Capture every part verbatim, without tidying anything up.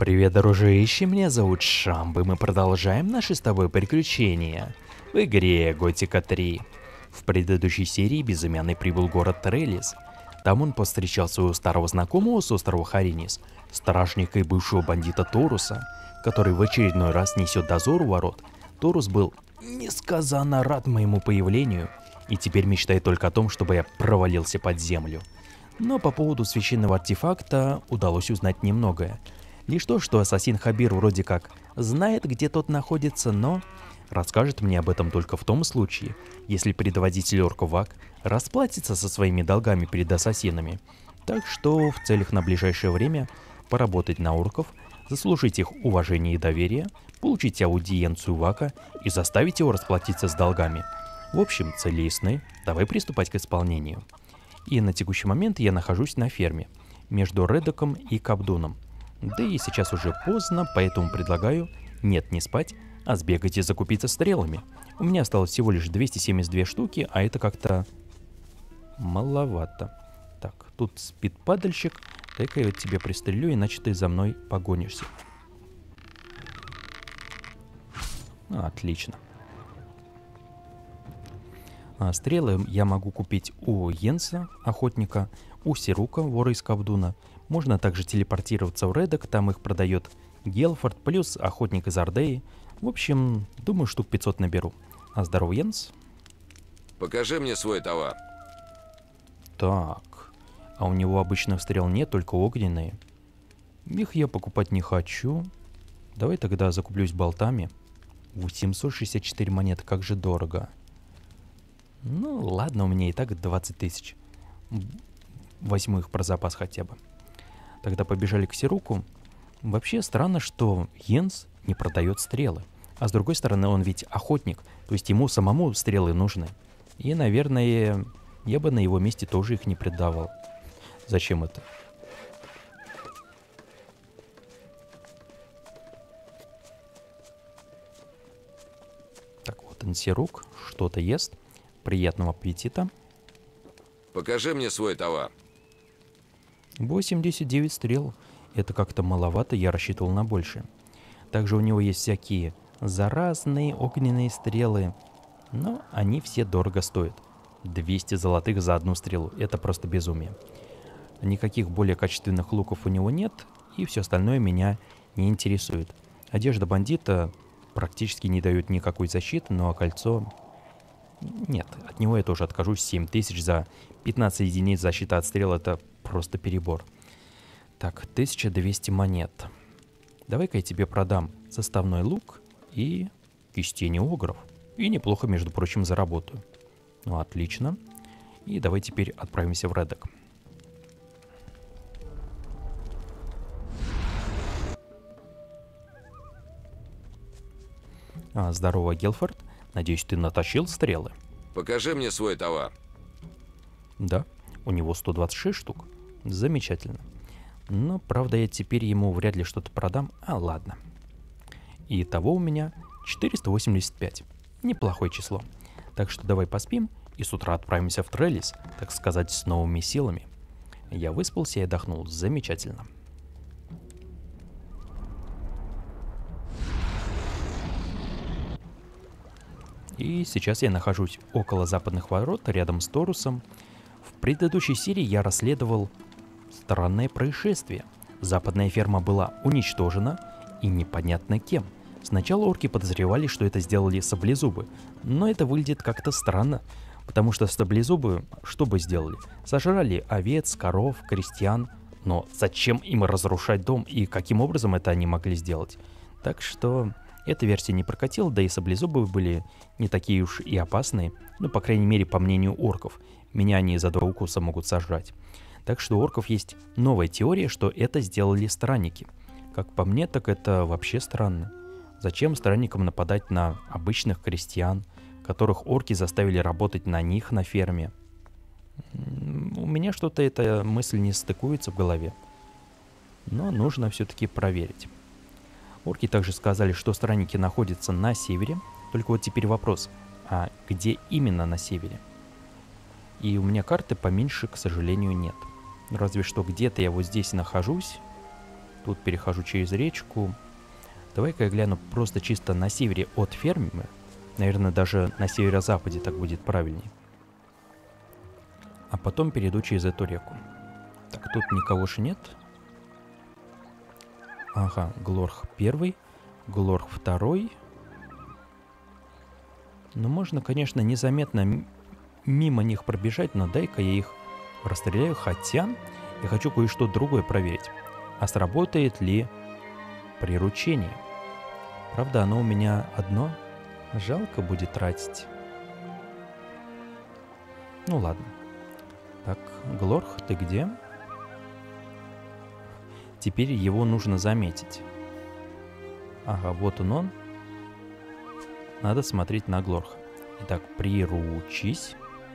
Привет, дружище, меня зовут Шамб, и мы продолжаем наши с тобой приключения в игре Готика три. В предыдущей серии Безымянный прибыл в город Трелис. Там он повстречал своего старого знакомого с острова Харинис, стражника и бывшего бандита Торуса, который в очередной раз несет дозор у ворот. Торус был несказанно рад моему появлению, и теперь мечтает только о том, чтобы я провалился под землю. Но по поводу священного артефакта удалось узнать немногое. Лишь то, что ассасин Хабир вроде как знает, где тот находится, но расскажет мне об этом только в том случае, если предводитель орков Вак расплатится со своими долгами перед ассасинами. Так что в целях на ближайшее время поработать на орков, заслужить их уважение и доверие, получить аудиенцию Вака и заставить его расплатиться с долгами. В общем, цели ясны, давай приступать к исполнению. И на текущий момент я нахожусь на ферме, между Редоком и Кабдуном. Да и сейчас уже поздно, поэтому предлагаю, нет, не спать, а сбегать и закупиться стрелами. У меня осталось всего лишь двести семьдесят две штуки, а это как-то маловато. Так, тут спит падальщик, дай-ка я вот тебе пристрелю, иначе ты за мной погонишься. А, отлично. А, стрелы я могу купить у Йенса, охотника, у Сирука, вора из Кабдуна. Можно также телепортироваться в Редок, там их продает Гелфорд, плюс охотник из Ордеи. В общем, думаю, штук пятьсот наберу. А здорово, Йенс. Покажи мне свой товар. Так, а у него обычных стрел нет, только огненные. Их я покупать не хочу. Давай тогда закуплюсь болтами. восемьсот шестьдесят четыре монеты, как же дорого. Ну, ладно, у меня и так двадцать тысяч. Возьму их про запас хотя бы. Тогда побежали к Сируку. Вообще странно, что Йенс не продает стрелы. А с другой стороны, он ведь охотник, то есть ему самому стрелы нужны. И, наверное, я бы на его месте тоже их не продавал. Зачем это? Так вот, он Сирук что-то ест. Приятного аппетита. Покажи мне свой товар. восемьдесят девять стрел. Это как-то маловато, я рассчитывал на больше. Также у него есть всякие заразные огненные стрелы. Но они все дорого стоят. двести золотых за одну стрелу. Это просто безумие. Никаких более качественных луков у него нет. И все остальное меня не интересует. Одежда бандита практически не дает никакой защиты. Ну а кольцо... Нет, от него я тоже откажусь. семь тысяч за пятнадцать единиц защиты от стрел — это просто перебор. Так, тысяча двести монет. Давай-ка я тебе продам составной лук и кистени огров. И неплохо, между прочим, заработаю. Ну, отлично. И давай теперь отправимся в Редок. А, здорово, Гелфорд. Надеюсь, ты натащил стрелы? Покажи мне свой товар. Да, у него сто двадцать шесть штук. Замечательно. Но, правда, я теперь ему вряд ли что-то продам. А, ладно. И того у меня четыреста восемьдесят пять. Неплохое число. Так что давай поспим и с утра отправимся в Трелис, так сказать, с новыми силами. Я выспался и отдохнул. Замечательно. И сейчас я нахожусь около западных ворот, рядом с Торусом. В предыдущей серии я расследовал странное происшествие. Западная ферма была уничтожена, и непонятно кем. Сначала орки подозревали, что это сделали саблезубы, но это выглядит как-то странно, потому что саблезубы что бы сделали? Сожрали овец, коров, крестьян, но зачем им разрушать дом и каким образом это они могли сделать? Так что... Эта версия не прокатила, да и саблезубы были не такие уж и опасные, ну, по крайней мере, по мнению орков. Меня они за два укуса могут сожрать. Так что у орков есть новая теория, что это сделали странники. Как по мне, так это вообще странно. Зачем странникам нападать на обычных крестьян, которых орки заставили работать на них на ферме? У меня что-то эта мысль не стыкуется в голове. Но нужно все-таки проверить. Орки также сказали, что странники находятся на севере. Только вот теперь вопрос, а где именно на севере? И у меня карты поменьше, к сожалению, нет. Разве что где-то я вот здесь нахожусь. Тут перехожу через речку. Давай-ка я гляну просто чисто на севере от фермы. Наверное, даже на северо-западе так будет правильнее. А потом перейду через эту реку. Так, тут никого же нет. Ага, Глорх первый, Глорх второй. Ну, можно, конечно, незаметно мимо них пробежать, но дай-ка я их расстреляю. Хотя я хочу кое-что другое проверить. А сработает ли приручение? Правда, оно у меня одно. Жалко будет тратить. Ну ладно. Так, Глорх, ты где? Теперь его нужно заметить. Ага, вот он он. Надо смотреть на Глорха. Итак, приручись.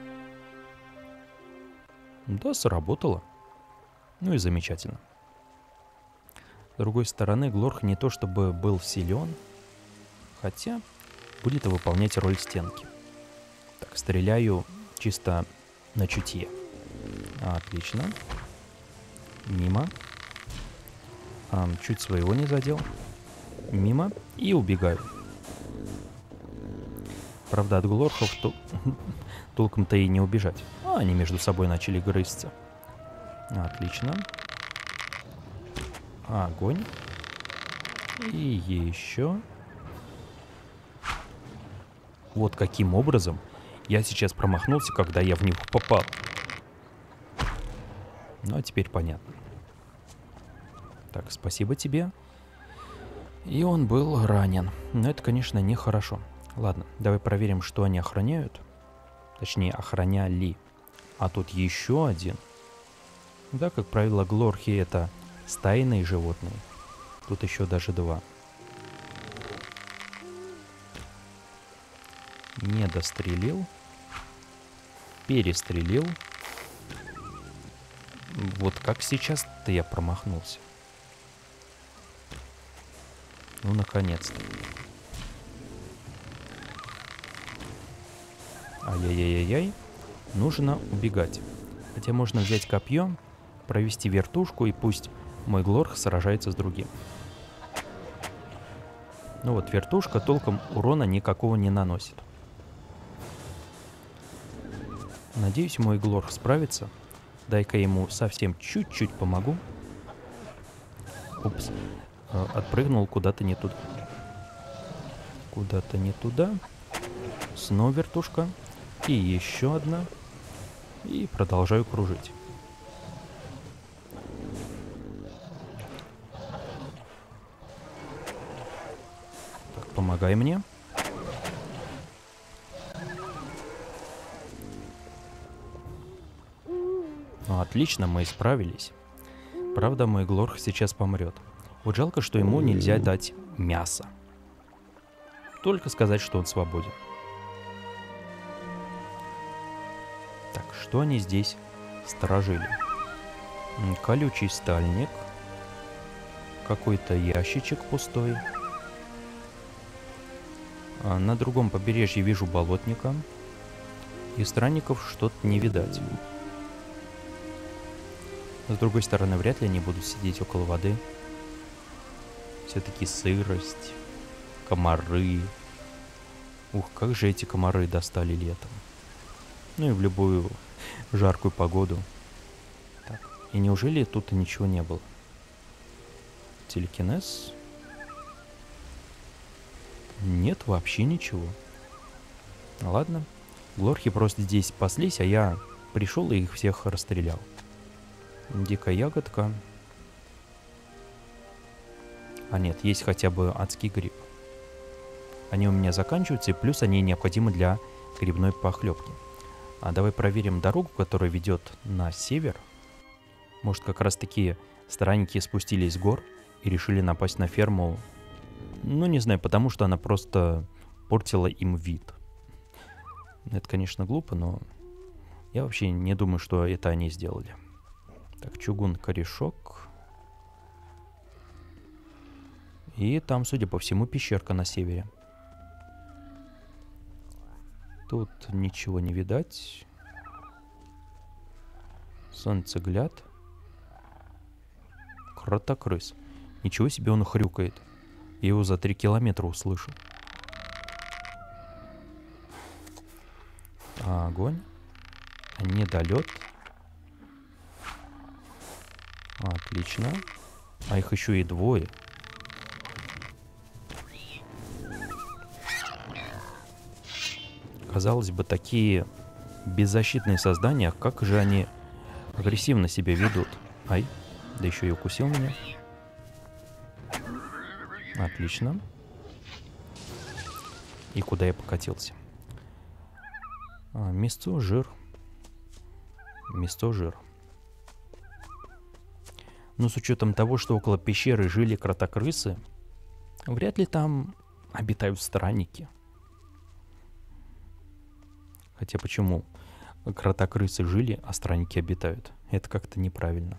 Да, сработало. Ну и замечательно. С другой стороны, Глорх не то чтобы был силен, хотя будет выполнять роль стенки. Так, стреляю чисто на чутье. Отлично. Мимо. А, чуть своего не задел. Мимо. И убегаю. Правда, от Глорхов то... толком-то и не убежать. А, они между собой начали грызться. Отлично. Огонь. И еще. Вот каким образом я сейчас промахнулся, когда я в них попал. Ну, а теперь понятно. Так, спасибо тебе. И он был ранен. Но это, конечно, нехорошо. Ладно, давай проверим, что они охраняют. Точнее, охраняли. А тут еще один. Да, как правило, Глорхи — это стайные животные. Тут еще даже два. Не дострелил. Перестрелил. Вот как сейчас-то я промахнулся. Ну, наконец-то. Ай-яй-яй-яй. Нужно убегать. Хотя можно взять копье, провести вертушку, и пусть мой Глорх сражается с другим. Ну вот, вертушка толком урона никакого не наносит. Надеюсь, мой Глорх справится. Дай-ка ему совсем чуть-чуть помогу. Упс. Отпрыгнул куда-то не туда. Куда-то не туда. Снова вертушка. И еще одна. И продолжаю кружить. Так, помогай мне. Ну, отлично, мы справились. Правда, мой Глорх сейчас помрет. Вот жалко, что ему нельзя дать мясо. Только сказать, что он свободен. Так, что они здесь сторожили? Колючий стальник. Какой-то ящичек пустой. А на другом побережье вижу болотника. И странников что-то не видать. С другой стороны, вряд ли они будут сидеть около воды. Все-таки сырость, комары. Ух, как же эти комары достали летом. Ну и в любую жаркую погоду. Так, и неужели тут ничего не было? Телекинез? Нет, вообще ничего. Ладно. Глорхи просто здесь паслись, а я пришел и их всех расстрелял. Дикая ягодка. А нет, есть хотя бы адский гриб. Они у меня заканчиваются, и плюс они необходимы для грибной похлебки. А давай проверим дорогу, которая ведет на север. Может, как раз таки странники спустились с гор и решили напасть на ферму. Ну, не знаю, потому что она просто портила им вид. Это, конечно, глупо, но я вообще не думаю, что это они сделали. Так, чугун-корешок. И там, судя по всему, пещерка на севере. Тут ничего не видать. Солнцегляд. Кротокрыс. Ничего себе он хрюкает. Я его за три километра услышу. Огонь. Недолет. Отлично. А их еще и двое. Казалось бы, такие беззащитные создания, как же они агрессивно себя ведут. Ай, да еще и укусил меня. Отлично. И куда я покатился? А, мясцо, жир. Мясцо, жир. Но с учетом того, что около пещеры жили кротокрысы, вряд ли там обитают странники. Хотя почему кротокрысы жили, а странники обитают? Это как-то неправильно.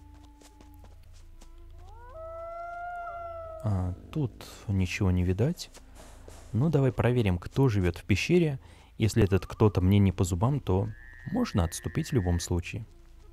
А, тут ничего не видать. Ну, давай проверим, кто живет в пещере. Если этот кто-то мне не по зубам, то можно отступить в любом случае.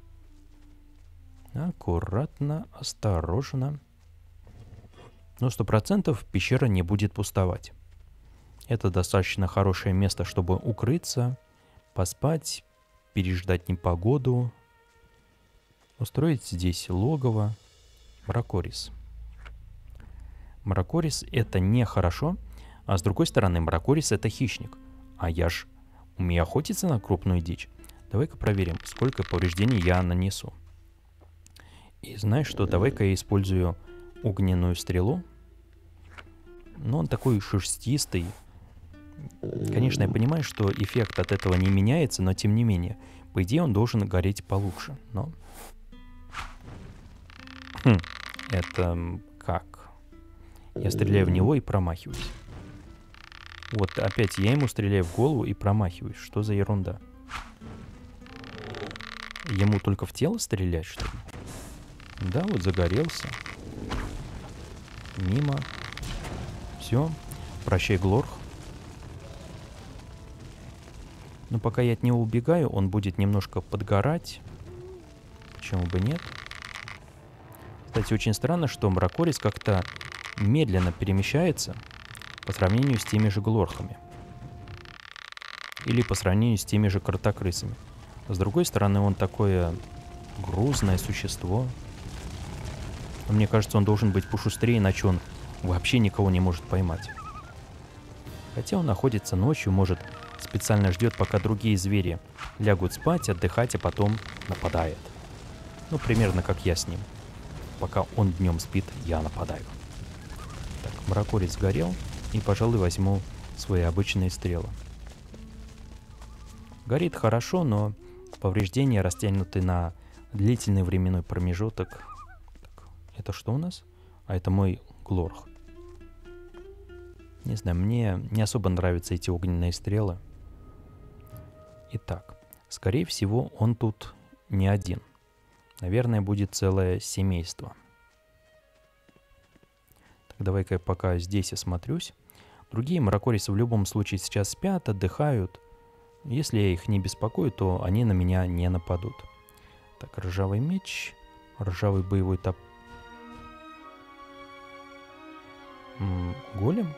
Аккуратно, осторожно. Но сто процентов пещера не будет пустовать. Это достаточно хорошее место, чтобы укрыться, поспать, переждать непогоду, устроить здесь логово. Мракорис. Мракорис — это нехорошо, а с другой стороны, Мракорис — это хищник. А я ж умею охотиться на крупную дичь. Давай-ка проверим, сколько повреждений я нанесу. И знаешь что, давай-ка я использую огненную стрелу. Но он такой шерстистый. Конечно, я понимаю, что эффект от этого не меняется, но тем не менее, по идее, он должен гореть получше. Но... Хм, это как? Я стреляю в него и промахиваюсь. Вот опять я ему стреляю в голову и промахиваюсь. Что за ерунда? Ему только в тело стрелять, что ли? Да, вот загорелся. Мимо. Все. Прощай, Глорх. Но пока я от него убегаю, он будет немножко подгорать. Почему бы нет? Кстати, очень странно, что Мракорис как-то медленно перемещается по сравнению с теми же Глорхами. Или по сравнению с теми же кротокрысами. С другой стороны, он такое грузное существо. Мне кажется, он должен быть пошустрее, иначе он вообще никого не может поймать. Хотя он находится ночью, может, специально ждет, пока другие звери лягут спать, отдыхать, а потом нападает. Ну, примерно как я с ним. Пока он днем спит, я нападаю. Так, Мракорис сгорел, и, пожалуй, возьму свои обычные стрелы. Горит хорошо, но повреждения растянуты на длительный временной промежуток. Так, это что у нас? А это мой Глорх. Не знаю, мне не особо нравятся эти огненные стрелы. Итак, скорее всего, он тут не один. Наверное, будет целое семейство. Так, давай-ка я пока здесь осмотрюсь. Другие Мракорисы в любом случае сейчас спят, отдыхают. Если я их не беспокою, то они на меня не нападут. Так, ржавый меч, ржавый боевой топ... М-м, голем?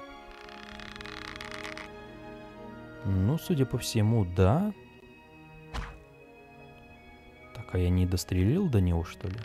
Ну, судя по всему, да. Так, а я не дострелил до него, что ли?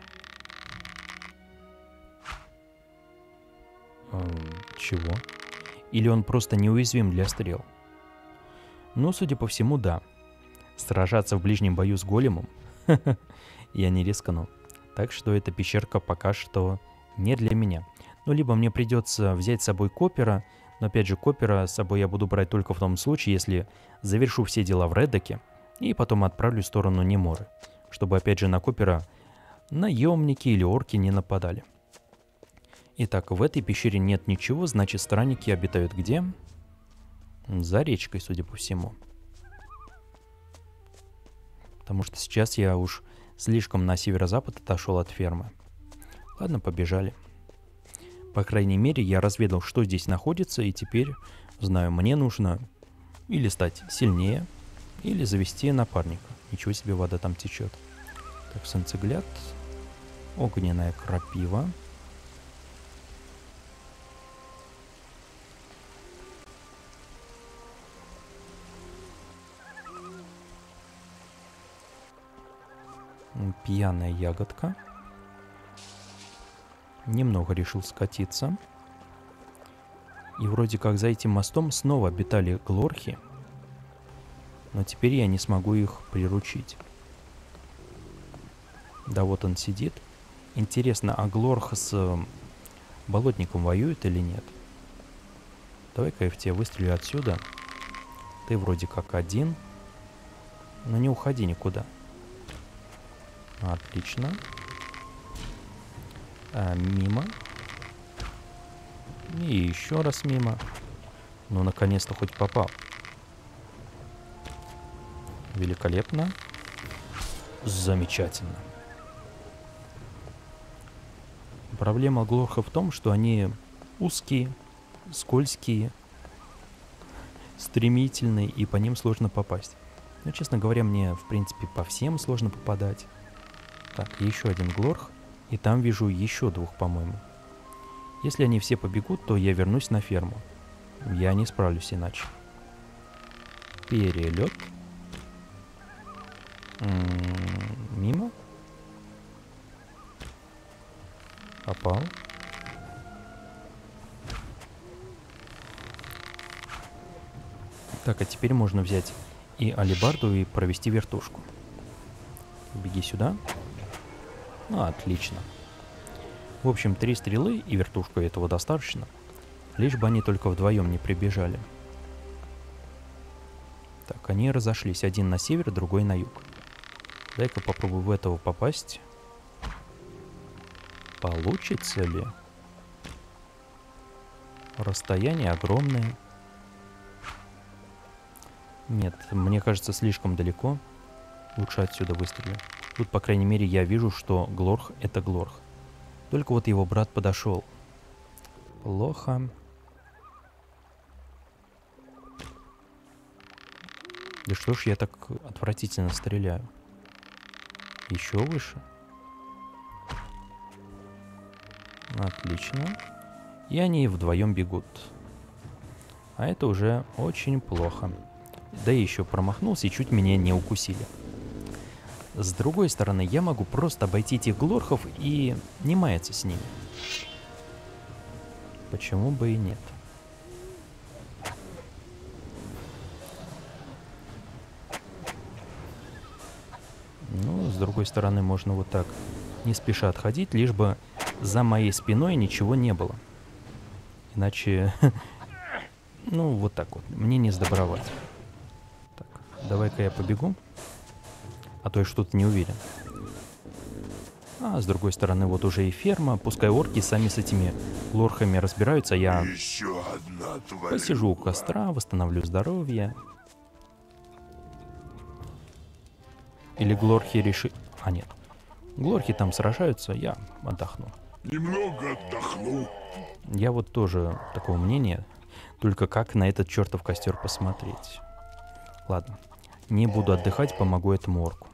Эм, чего? Или он просто неуязвим для стрел? Ну, судя по всему, да. Сражаться в ближнем бою с големом я не рискну. Так что эта пещерка пока что не для меня. Ну, либо мне придется взять с собой Копера, но опять же, Копера с собой я буду брать только в том случае, если завершу все дела в Реддоке и потом отправлюсь в сторону Неморы, чтобы опять же на Копера наемники или орки не нападали. Итак, в этой пещере нет ничего, значит, странники обитают где? За речкой, судя по всему. Потому что сейчас я уж слишком на северо-запад отошел от фермы. Ладно, побежали. По крайней мере, я разведал, что здесь находится, и теперь знаю, мне нужно или стать сильнее, или завести напарника. Ничего себе, вода там течет. Так, солнцегляд, огненная крапива. Пьяная ягодка. Немного решил скатиться. И вроде как за этим мостом снова обитали глорхи. Но теперь я не смогу их приручить. Да вот он сидит. Интересно, а глорх с болотником воюет или нет? Давай-ка я в тебя выстрелю отсюда. Ты вроде как один. Но не уходи никуда. Отлично. А, мимо. И еще раз мимо. Ну, наконец-то хоть попал. Великолепно. Замечательно. Проблема глорха в том, что они узкие, скользкие, стремительные, и по ним сложно попасть. Но, честно говоря, мне, в принципе, по всем сложно попадать. Так, еще один глорх. И там вижу еще двух, по-моему. Если они все побегут, то я вернусь на ферму. Я не справлюсь иначе. Перелет. М-м, мимо. Попал. Так, а теперь можно взять и алебарду и провести вертушку. Беги сюда. Ну, отлично. В общем, три стрелы и вертушку этого достаточно. Лишь бы они только вдвоем не прибежали. Так, они разошлись. Один на север, другой на юг. Дай-ка попробую в этого попасть. Получится ли? Расстояние огромное. Нет, мне кажется, слишком далеко. Лучше отсюда выстрелю. Тут, по крайней мере, я вижу, что глорх — это глорх. Только вот его брат подошел. Плохо. Да что ж я так отвратительно стреляю? Еще выше. Отлично. И они вдвоем бегут. А это уже очень плохо. Да и еще промахнулся и чуть меня не укусили. С другой стороны, я могу просто обойти этих глорхов и не маяться с ними. Почему бы и нет? Ну, с другой стороны, можно вот так не спеша отходить, лишь бы за моей спиной ничего не было. Иначе, ну, вот так вот, мне не сдобровать. Так, давай-ка я побегу. А то я что-то не уверен. А с другой стороны, вот уже и ферма. Пускай орки сами с этими глорхами разбираются. Я Еще одна посижу у костра, восстановлю здоровье. Или глорхи реши... А, нет. Глорхи там сражаются, я отдохну. Немного отдохну. Я вот тоже такого мнения. Только как на этот чертов костер посмотреть? Ладно. Не буду отдыхать, помогу этому орку.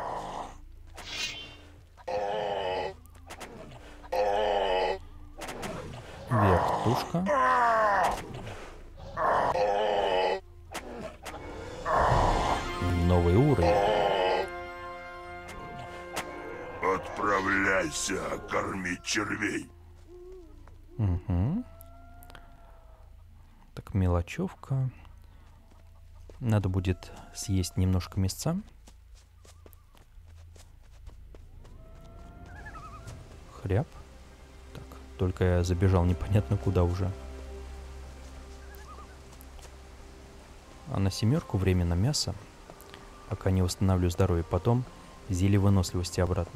Вертушка. Новый уровень. Отправляйся кормить червей. Угу. Так, мелочевка. Надо будет съесть немножко мясца. Хряб. Так, только я забежал непонятно куда уже. А на семерку время на мясо. Пока не восстановлю здоровье. Потом зелье выносливости обратно.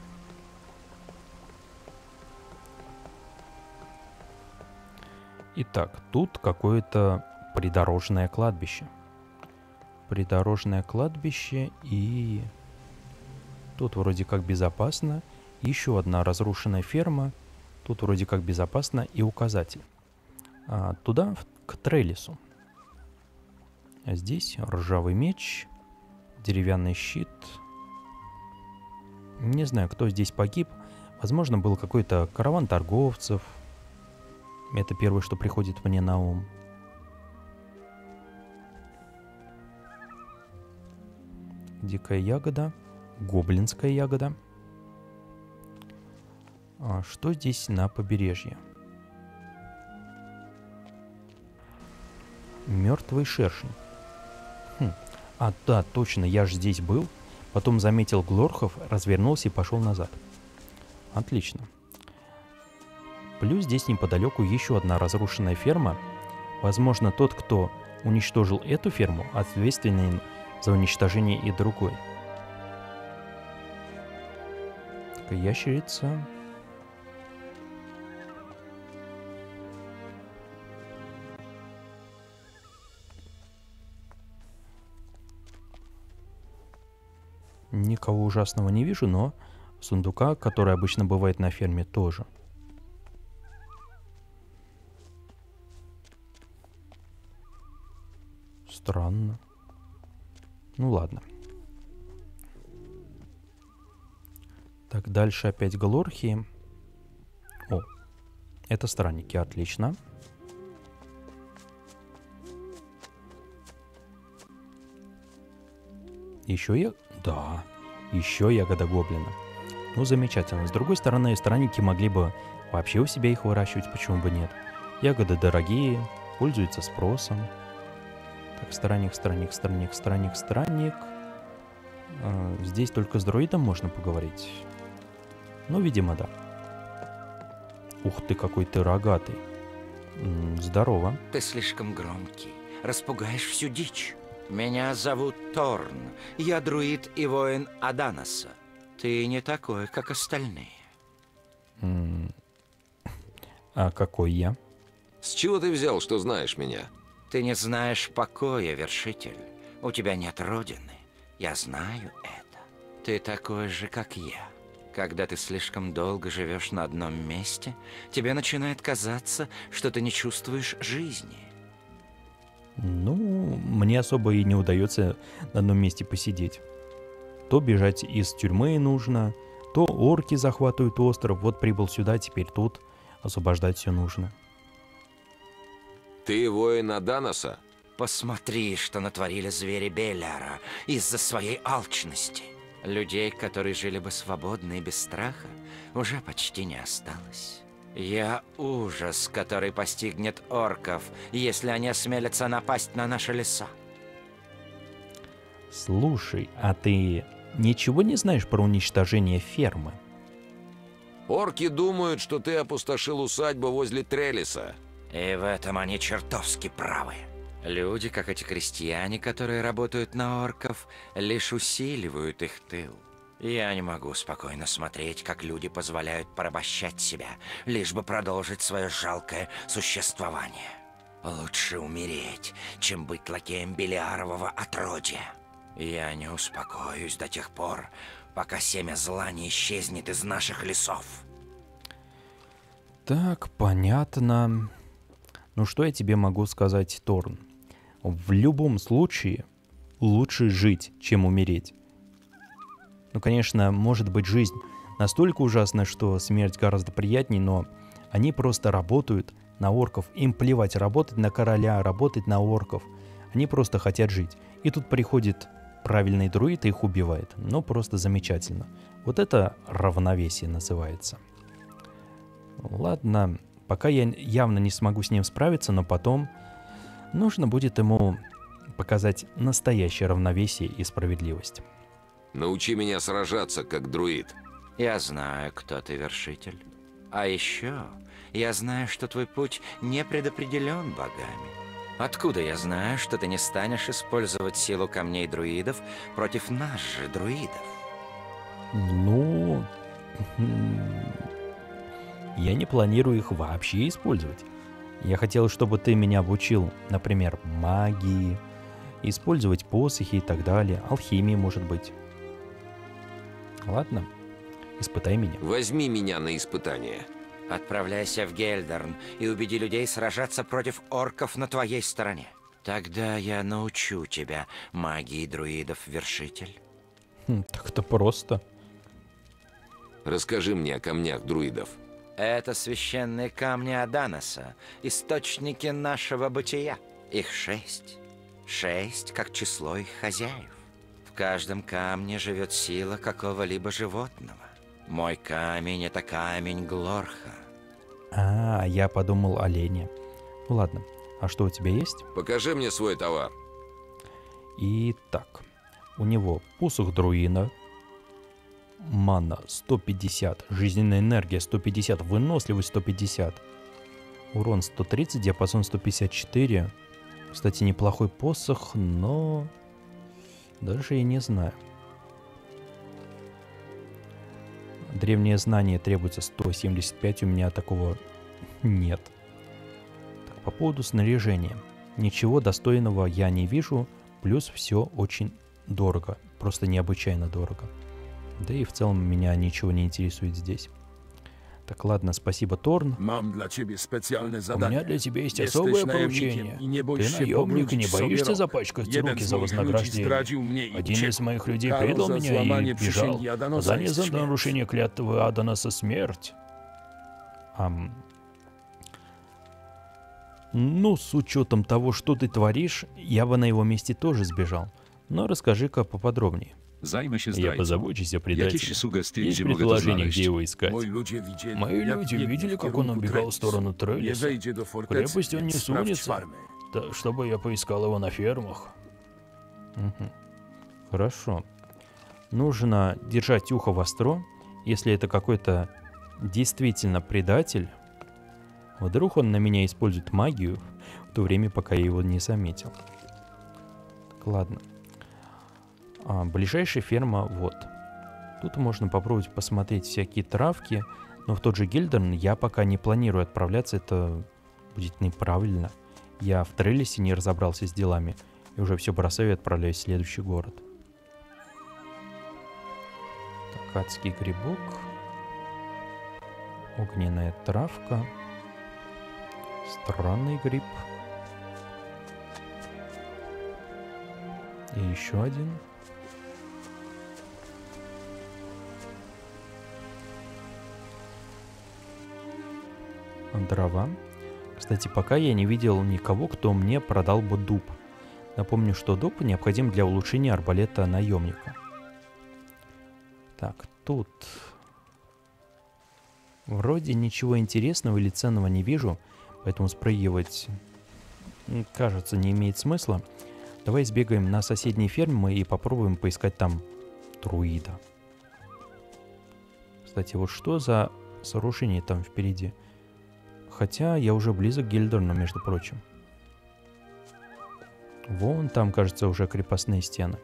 Итак, тут какое-то придорожное кладбище. Придорожное кладбище, и тут вроде как безопасно. Еще одна разрушенная ферма. Тут вроде как безопасно, и указатель. А, туда, в, к Треллису. А здесь ржавый меч, деревянный щит. Не знаю, кто здесь погиб. Возможно, был какой-то караван торговцев. Это первое, что приходит мне на ум. Дикая ягода. гоблинская ягода. А что здесь на побережье? Мертвый шершень. Хм. А, да, точно, я же здесь был. Потом заметил глорхов, развернулся и пошел назад. Отлично. Плюс здесь неподалеку еще одна разрушенная ферма. Возможно, тот, кто уничтожил эту ферму, ответственен за уничтожение и другой. Такая ящерица. Никого ужасного не вижу, но сундука, который обычно бывает на ферме, тоже. Странно. Ну ладно. Так, дальше опять глорхи. О, это странники, отлично. Еще я... Да, еще ягода гоблина. Ну, замечательно. С другой стороны, странники могли бы вообще у себя их выращивать, почему бы нет. Ягоды дорогие, пользуются спросом. Так, странник, странник, странник, странник, странник. А, здесь только с друидом можно поговорить. Ну, видимо, да. Ух ты, какой ты рогатый. М, здорово. Ты слишком громкий. Распугаешь всю дичь. Меня зовут Торн. Я друид и воин Аданаса. Ты не такой, как остальные. М, А какой я? С чего ты взял, что знаешь меня? Ты не знаешь покоя, вершитель. У тебя нет родины. Я знаю это. Ты такой же, как я. Когда ты слишком долго живешь на одном месте, тебе начинает казаться, что ты не чувствуешь жизни. Ну, мне особо и не удается на одном месте посидеть. То бежать из тюрьмы нужно, то орки захватывают остров. Вот прибыл сюда, теперь тут освобождать все нужно. Ты воин Аданоса? Посмотри, что натворили звери Беляра из-за своей алчности. Людей, которые жили бы свободно и без страха, уже почти не осталось. Я ужас, который постигнет орков, если они осмелятся напасть на наши леса. Слушай, а ты ничего не знаешь про уничтожение фермы? Орки думают, что ты опустошил усадьбу возле Трелиса. И в этом они чертовски правы. Люди, как эти крестьяне, которые работают на орков, лишь усиливают их тыл. Я не могу спокойно смотреть, как люди позволяют порабощать себя, лишь бы продолжить свое жалкое существование. Лучше умереть, чем быть лакеем Белиарового отродья. Я не успокоюсь до тех пор, пока семя зла не исчезнет из наших лесов. Так, понятно. Ну что я тебе могу сказать, Торн? В любом случае лучше жить, чем умереть. Ну, конечно, может быть, жизнь настолько ужасна, что смерть гораздо приятнее, но они просто работают на орков. Им плевать работать на короля, работать на орков. Они просто хотят жить. И тут приходит правильный друид и их убивает. Ну, просто замечательно. Вот это равновесие называется. Ладно, пока я явно не смогу с ним справиться, но потом нужно будет ему показать настоящее равновесие и справедливость. Научи меня сражаться, как друид. Я знаю, кто ты, вершитель. А еще я знаю, что твой путь не предопределен богами. Откуда я знаю, что ты не станешь использовать силу камней друидов против нас же, друидов? Ну, я не планирую их вообще использовать. Я хотел, чтобы ты меня обучил, например, магии, использовать посохи и так далее, алхимии, может быть. Ладно, испытай меня. Возьми меня на испытание. Отправляйся в Гельдерн и убеди людей сражаться против орков на твоей стороне. Тогда я научу тебя магии друидов, вершитель. Хм, так-то просто. Расскажи мне о камнях друидов. Это священные камни Аданоса, источники нашего бытия. Их шесть. Шесть, как число их хозяев. В каждом камне живет сила какого-либо животного. Мой камень — это камень Глорха. А, я подумал оленя. Ну ладно, а что у тебя есть? Покажи мне свой товар. Итак, у него посох друина, мана сто пятьдесят, жизненная энергия сто пятьдесят, выносливость сто пятьдесят, урон сто тридцать, диапазон сто пятьдесят четыре. Кстати, неплохой посох, но даже я не знаю. Древнее знание требуется сто семьдесят пять, у меня такого нет. Так, по поводу снаряжения. Ничего достойного я не вижу, плюс все очень дорого, просто необычайно дорого. Да и в целом меня ничего не интересует здесь. Так, ладно, спасибо, Торн. Mam dla ciebie specjalne У zadanie. меня для тебя есть Jesteś особое najemnikiem поручение. i nie Ты boisz się наемник и не pobrudzić sobie боишься rąk. запачкать Jeden руки z за moich ludzi вознаграждение. zdradził mnie i Один из uciekł. моих людей Karą предал za меня и złamanie бежал. przysięgi Adanosa Наказание jest за śmierć. нарушение клятвы Адонаса — смерть. Ам. Ну, с учетом того, что ты творишь, я бы на его месте тоже сбежал. Но расскажи-ка поподробнее. Zajmę się Я zdrajcą. позабочусь о предателе. Jakieś sugestie, Есть gdzie mogę to предположение, znaleźć? где его искать? Moi ludzie widzieli, Мои jak люди biegnie видели, w как он kierunku убегал в Trellis. сторону Nie Треллиса. wejdzie do В fortecy, крепость он не więc sprawdź сунется. farmy. Да, чтобы я поискал его на фермах. Мгм. Хорошо. Нужно держать ухо востро, если это какой-то действительно предатель. Вдруг он на меня использует магию, в то время, пока я его не заметил. Так, ладно. А, ближайшая ферма вот. Тут можно попробовать посмотреть всякие травки, но в тот же Гильдерн я пока не планирую отправляться, это будет неправильно. Я в Треллисе не разобрался с делами, и уже все бросаю и отправляюсь в следующий город. Так, адский грибок. Огненная травка. Странный гриб. И еще один. Дрова. Кстати, пока я не видел никого, кто мне продал бы дуб. Напомню, что дуб необходим для улучшения арбалета наемника. Так, тут вроде ничего интересного или ценного не вижу, поэтому спрыгивать, кажется, не имеет смысла. Давай сбегаем на соседние фермы и попробуем поискать там друида. Кстати, вот что за сооружение там впереди? Хотя я уже близок к Гильдерну, между прочим. Вон там, кажется, уже крепостные стены.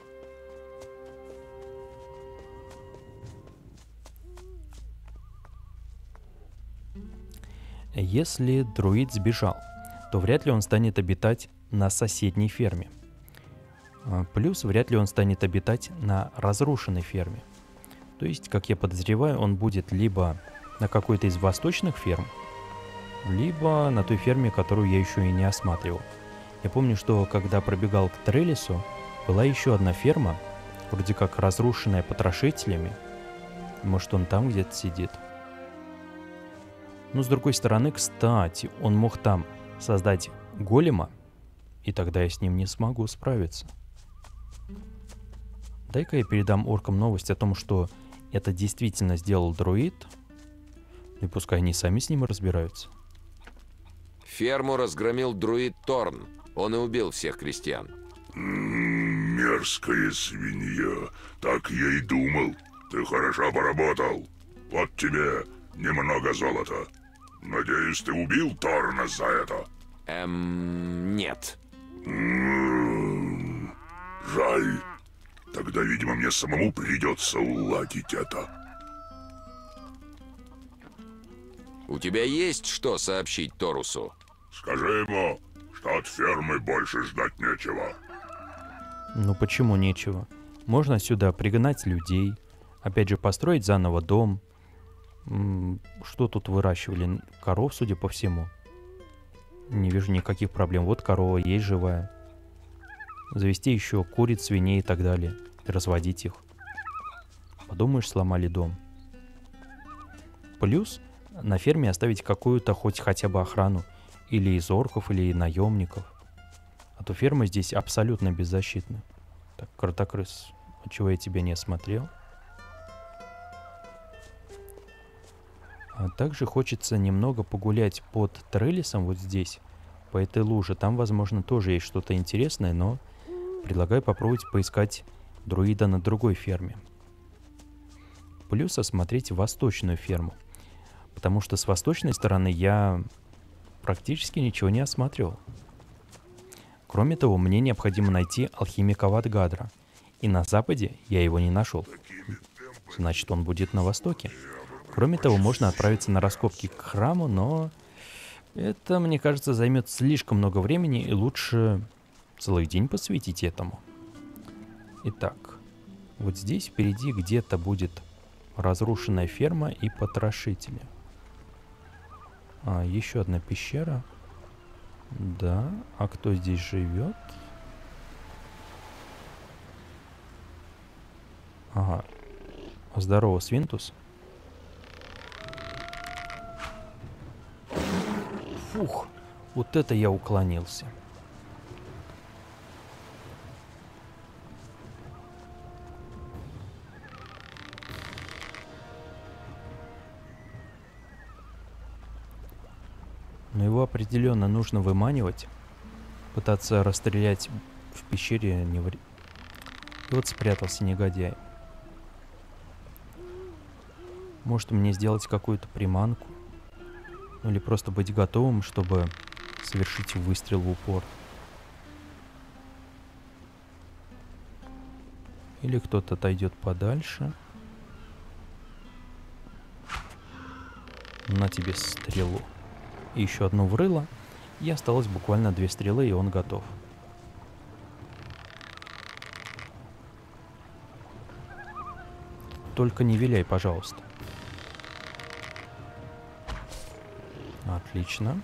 Если друид сбежал, то вряд ли он станет обитать на соседней ферме. Плюс вряд ли он станет обитать на разрушенной ферме. То есть, как я подозреваю, он будет либо на какой-то из восточных ферм, либо на той ферме, которую я еще и не осматривал. Я помню, что когда пробегал к Треллису, была еще одна ферма, вроде как разрушенная потрошителями. Может, он там где-то сидит. Но с другой стороны, кстати, он мог там создать голема, и тогда я с ним не смогу справиться. Дай-ка я передам оркам новость о том, что это действительно сделал друид, и пускай они сами с ним и разбираются. Ферму разгромил друид Торн. Он и убил всех крестьян. М, мерзкая свинья. Так я и думал. Ты хорошо поработал. Вот тебе немного золота. Надеюсь, ты убил Торна за это? Эм, нет. М, жаль. Тогда, видимо, мне самому придется уладить это. У тебя есть что сообщить Торусу? Скажи ему, что от фермы больше ждать нечего. Ну почему нечего? Можно сюда пригнать людей, опять же построить заново дом. М, Что тут выращивали? Коров, судя по всему. Не вижу никаких проблем. Вот корова есть живая. Завести еще куриц, свиней и так далее. И разводить их. Подумаешь, сломали дом. Плюс на ферме оставить какую-то хоть хотя бы охрану. Или из орков, или наемников. А то ферма здесь абсолютно беззащитна. Так, кротокрыс А чего я тебя не осмотрел? А также хочется немного погулять под Треллисом вот здесь, по этой луже. Там, возможно, тоже есть что-то интересное, но предлагаю попробовать поискать друида на другой ферме. Плюс осмотреть восточную ферму. Потому что с восточной стороны я практически ничего не осматривал. Кроме того, мне необходимо найти алхимика Ватгадра. И на западе я его не нашел. Значит, он будет на востоке. Кроме того, можно отправиться на раскопки к храму, но это, мне кажется, займет слишком много времени, и лучше целый день посвятить этому. Итак, вот здесь впереди где-то будет разрушенная ферма и потрошители. А, еще одна пещера. Да, а кто здесь живет? Ага. Здорово, Свинтус. Фух, вот это я уклонился. Но его определенно нужно выманивать. Пытаться расстрелять в пещере не ври... И вот спрятался негодяй. Может мне сделать какую-то приманку? Ну, или просто быть готовым, чтобы совершить выстрел в упор. Или кто-то отойдет подальше. На тебе стрелу. И еще одну в рыло. И осталось буквально две стрелы, и он готов. Только не виляй, пожалуйста. Отлично.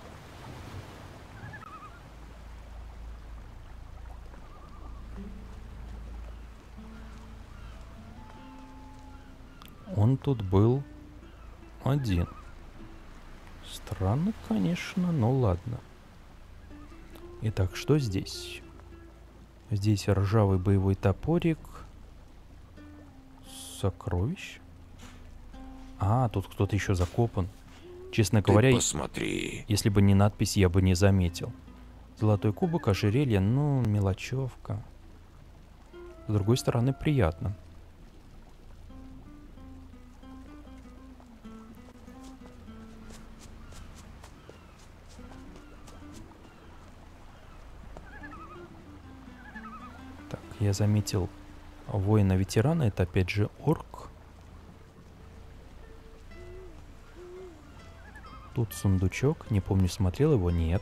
Он тут был один. Странно, конечно, но ладно. Итак, что здесь? Здесь ржавый боевой топорик. Сокровищ. А, тут кто-то еще закопан. Честно говоря, посмотри. Если бы не надпись, я бы не заметил. Золотой кубок, ожерелье, ну, мелочевка. С другой стороны, приятно. Так, я заметил воина-ветерана, это опять же орк. Тут сундучок, не помню, смотрел его, нет.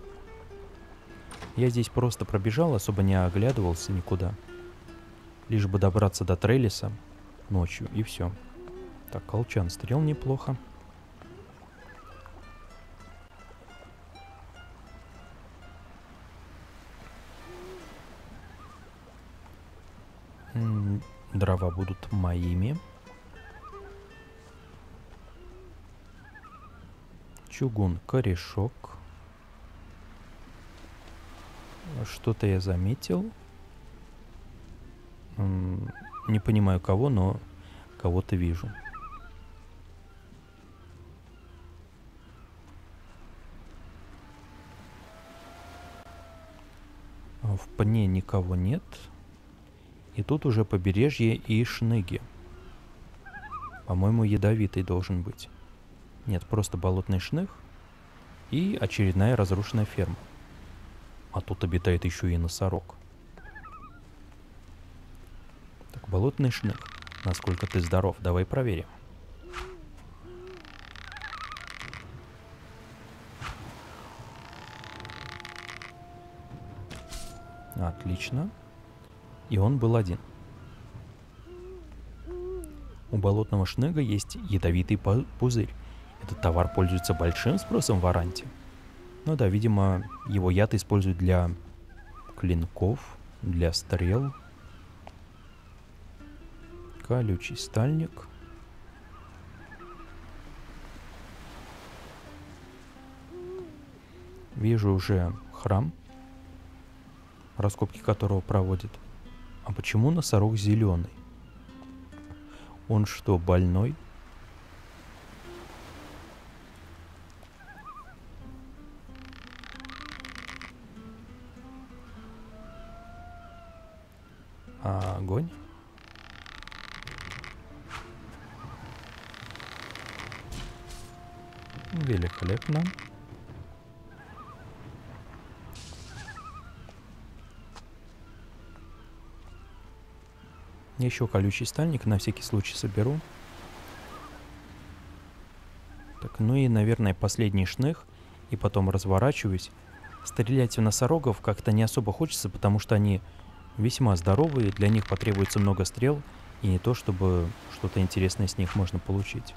Я здесь просто пробежал, особо не оглядывался никуда. Лишь бы добраться до Треллиса ночью, и все. Так, колчан стрел неплохо. М-м, дрова будут моими. Чугун, корешок. Что-то я заметил. М-м, не понимаю кого, но кого-то вижу. В пне никого нет. И тут уже побережье и шныги. По-моему, ядовитый должен быть. Нет, просто болотный шных и очередная разрушенная ферма. А тут обитает еще и носорог. Так, болотный шных. Насколько ты здоров? Давай проверим. Отлично. И он был один. У болотного шныга есть ядовитый пузырь. Этот товар пользуется большим спросом в Аранте. Ну да, видимо, его яд используют для клинков, для стрел. Колючий стальник. Вижу уже храм, раскопки которого проводят. А почему носорог зеленый? Он что, больной? А, огонь? Великолепно. Еще колючий стальник на всякий случай соберу. Так, ну и, наверное, последний шных. И потом разворачиваюсь. Стрелять в носорогов как-то не особо хочется, потому что они весьма здоровые. Для них потребуется много стрел. И не то, чтобы что-то интересное с них можно получить.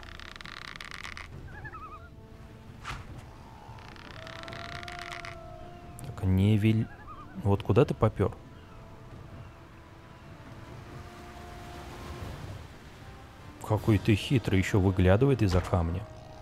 Так, не виль... Вот куда ты попер? Какой ты хитрый, еще выглядывает из-за камня.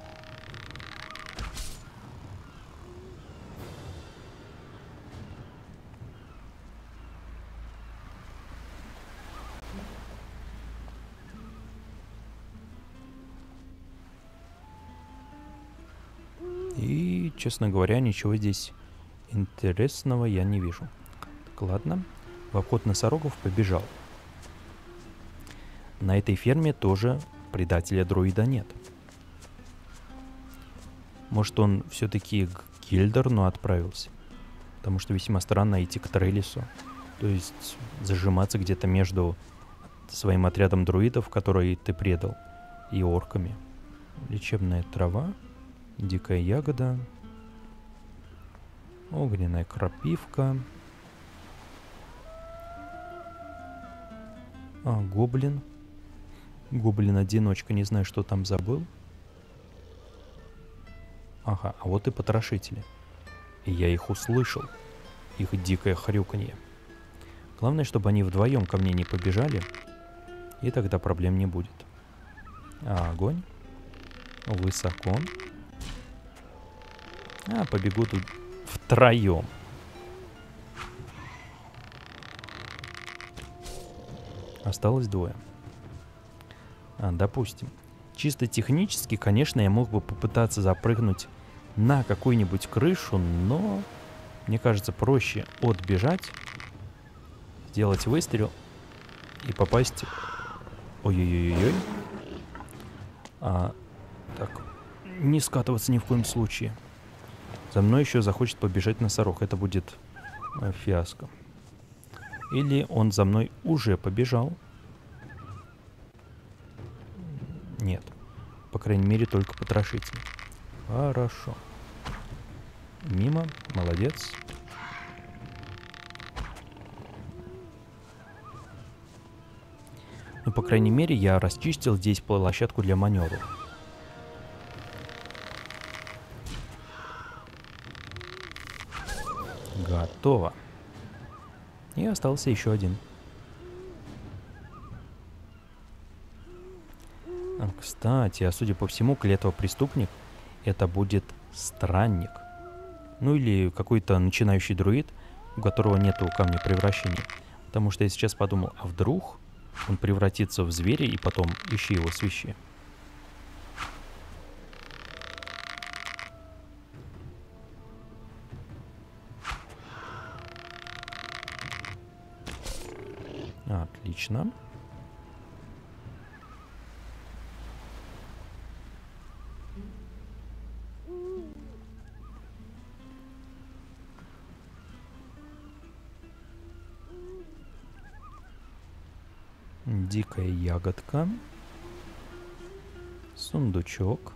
И, честно говоря, ничего здесь интересного я не вижу. Так, ладно. В обход носорогов побежал. На этой ферме тоже предателя-друида нет. Может, он все-таки к Гильдерну отправился? Потому что весьма странно идти к Трелису. То есть зажиматься где-то между своим отрядом друидов, который ты предал, и орками. Лечебная трава, дикая ягода, огненная крапивка. А, гоблин. Гоблин-одиночка, не знаю, что там забыл. Ага, а вот и потрошители. И я их услышал. Их дикое хрюканье. Главное, чтобы они вдвоем ко мне не побежали. И тогда проблем не будет. А, огонь. Высоко. А, побегу тут втроем. Осталось двое. А, допустим. Чисто технически, конечно, я мог бы попытаться запрыгнуть на какую-нибудь крышу, но мне кажется, проще отбежать, сделать выстрел и попасть... Ой-ой-ой-ой. А, так, не скатываться ни в коем случае. За мной еще захочет побежать носорог. Это будет э, фиаско. Или он за мной уже побежал. Нет. По крайней мере, только потрошитель. Хорошо. Мимо. Молодец. Ну, по крайней мере, я расчистил здесь площадку для маневра. Готово. И остался еще один. А, кстати, а судя по всему, клятва преступник это будет странник. Ну или какой-то начинающий друид, у которого нету камня превращения. Потому что я сейчас подумал, а вдруг он превратится в зверя и потом ищи его свищи. Отлично. Дикая ягодка. Сундучок.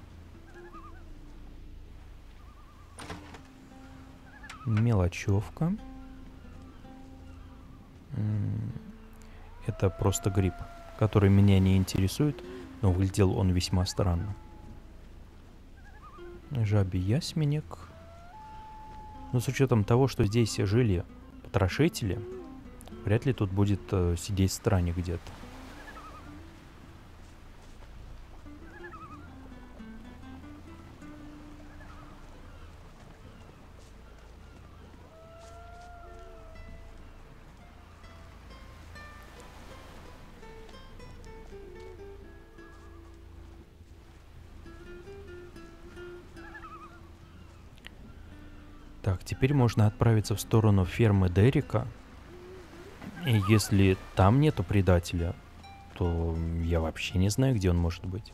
Мелочевка. Это просто гриб, который меня не интересует, но выглядел он весьма странно. Жабий ясменник. Но с учетом того, что здесь жили потрошители, вряд ли тут будет э, сидеть странник где-то. Так, теперь можно отправиться в сторону фермы Дерека. И если там нету предателя, то я вообще не знаю, где он может быть.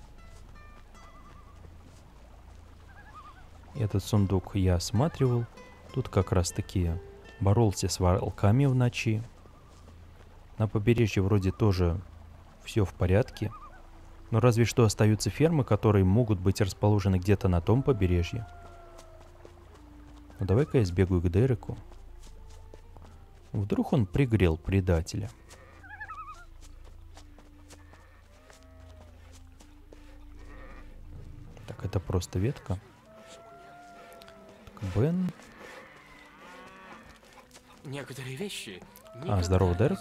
Этот сундук я осматривал. Тут как раз таки боролся с волками в ночи. На побережье вроде тоже все в порядке. Но разве что остаются фермы, которые могут быть расположены где-то на том побережье. Ну давай-ка я сбегаю к Дереку. Вдруг он пригрел предателя. Так, это просто ветка. Так, Бен. Некоторые вещи А, здорово, Дерек.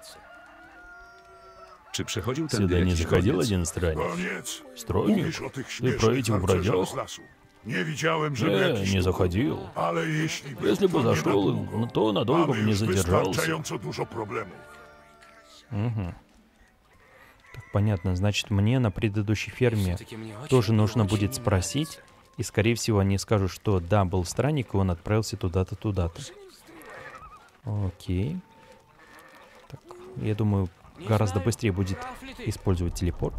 Czy przechodził ten Сюда не заходил один странник? Конец. Странник? Mówisz o tych Ты śmiesznych про этих harcerzach бродяг? z lasu. Nie widziałem, żeby Не, jakiś не tu- заходил. Ale jeśli by, Если to бы nie зашел, nadługo. ну, то надолго Mamy бы не już задержался. wystarczająco dużo problemów. Угу. Так, понятно. Значит, мне на предыдущей ферме Всё-таки мне очень, тоже нужно очень будет не спросить. нравится. И, скорее всего, они скажут, что да, был странник, и он отправился туда-то, туда-то. Окей. Так, я думаю, Не гораздо знаю, быстрее будет прав ли ты? использовать телепорт.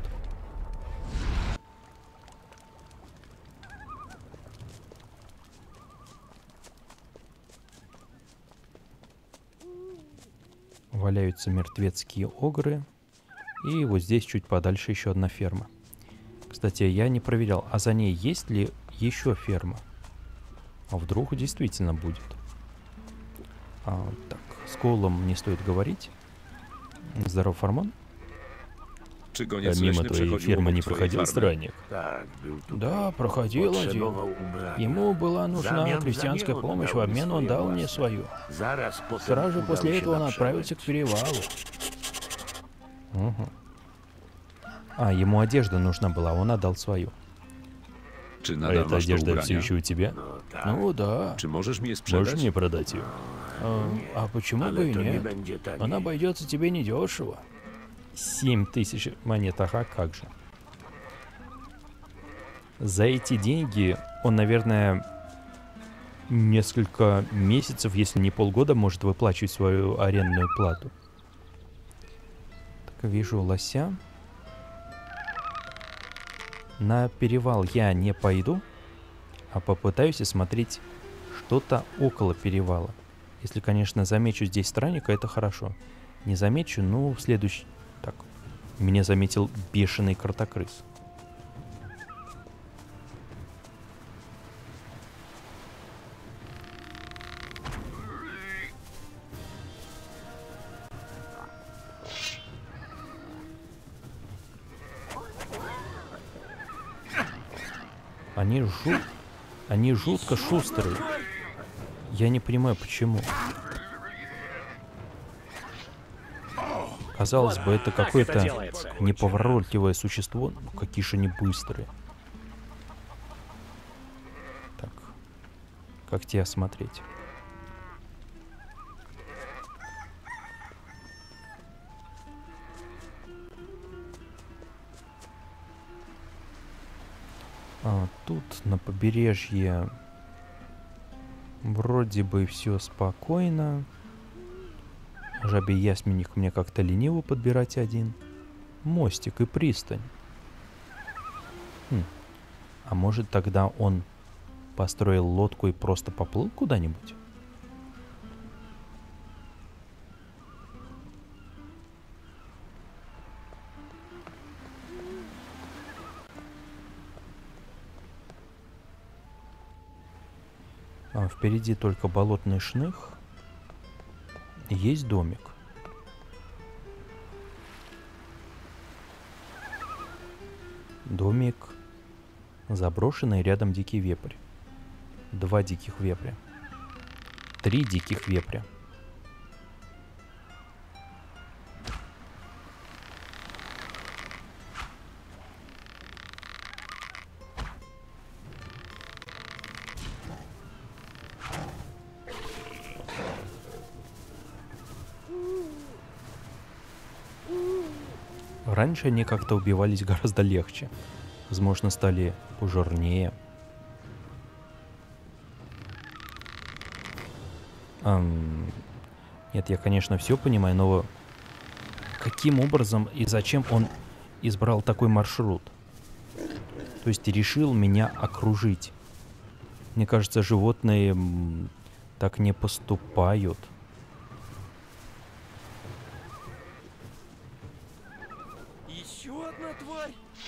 Валяются мертвецкие огры. И вот здесь чуть подальше еще одна ферма. Кстати, я не проверял, а за ней есть ли еще ферма? А вдруг действительно будет? А, так, с Коулом не стоит говорить. Здоров, Фармон. Czy go А nie мимо słyszny твоей przechodził фермы obok не twojej проходил farmy? странник? Tak, był tu. Да, проходил один. Potrzebował ubrania. Ему была нужна Взамен крестьянская за помощь, в него обмен он свое дал мне властное. свою. Zaraz potem Сразу udał после się этого он na отправился к przełęcz. перевалу. Угу. А, ему одежда нужна была, он отдал свою. Czy А nadal эта masz to одежда все ubrania? еще у тебя? No tak, Ну да. Czy możesz mi je sprzedać? Можешь мне продать ее? А, а почему бы ale и to nie нет? będzie taniej. Она обойдется тебе недешево. Семь тысяч монет, ага, как же. За эти деньги он, наверное, несколько месяцев, если не полгода, может выплачивать свою арендную плату. Так, вижу лося. На перевал я не пойду, а попытаюсь осмотреть что-то около перевала. Если, конечно, замечу здесь странника, это хорошо. Не замечу, ну, в следующий... Так, меня заметил бешеный кротокрыс. Они жут... Они жутко шустрые. Я не понимаю, почему. Казалось бы, это какое-то неповоротливое существо. Ну, какие же они быстрые. Так. Как тебя осмотреть? А, тут на побережье вроде бы все спокойно. Жабий ясменник мне как-то лениво подбирать один. Мостик и пристань. Хм. А может тогда он построил лодку и просто поплыл куда-нибудь? А, впереди только болотный шных. Есть домик. Домик заброшенный, рядом дикий вепрь. Два диких вепря. Три диких вепря. Раньше они как-то убивались гораздо легче. Возможно, стали пожирнее. Эм, нет, я, конечно, все понимаю, но каким образом и зачем он избрал такой маршрут? То есть решил меня окружить. Мне кажется, животные м, так не поступают. Еще одна тварь!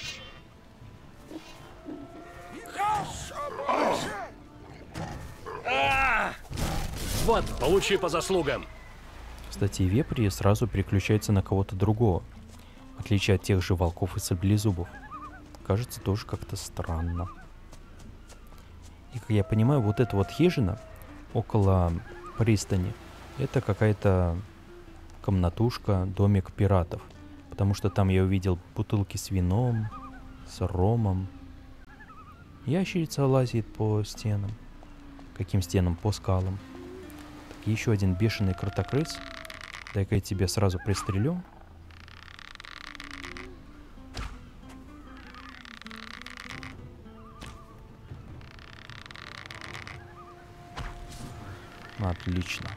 Вот, получи по заслугам. Кстати, вепри сразу переключаются на кого-то другого, в отличие от тех же волков и саблезубов. Кажется, тоже как-то странно. И, как я понимаю, вот эта вот хижина около пристани, это какая-то комнатушка, домик пиратов. Потому что там я увидел бутылки с вином, с ромом. Ящерица лазит по стенам. Каким стенам? По скалам. Так, еще один бешеный кротокрыс. Дай-ка я тебя сразу пристрелю. Отлично.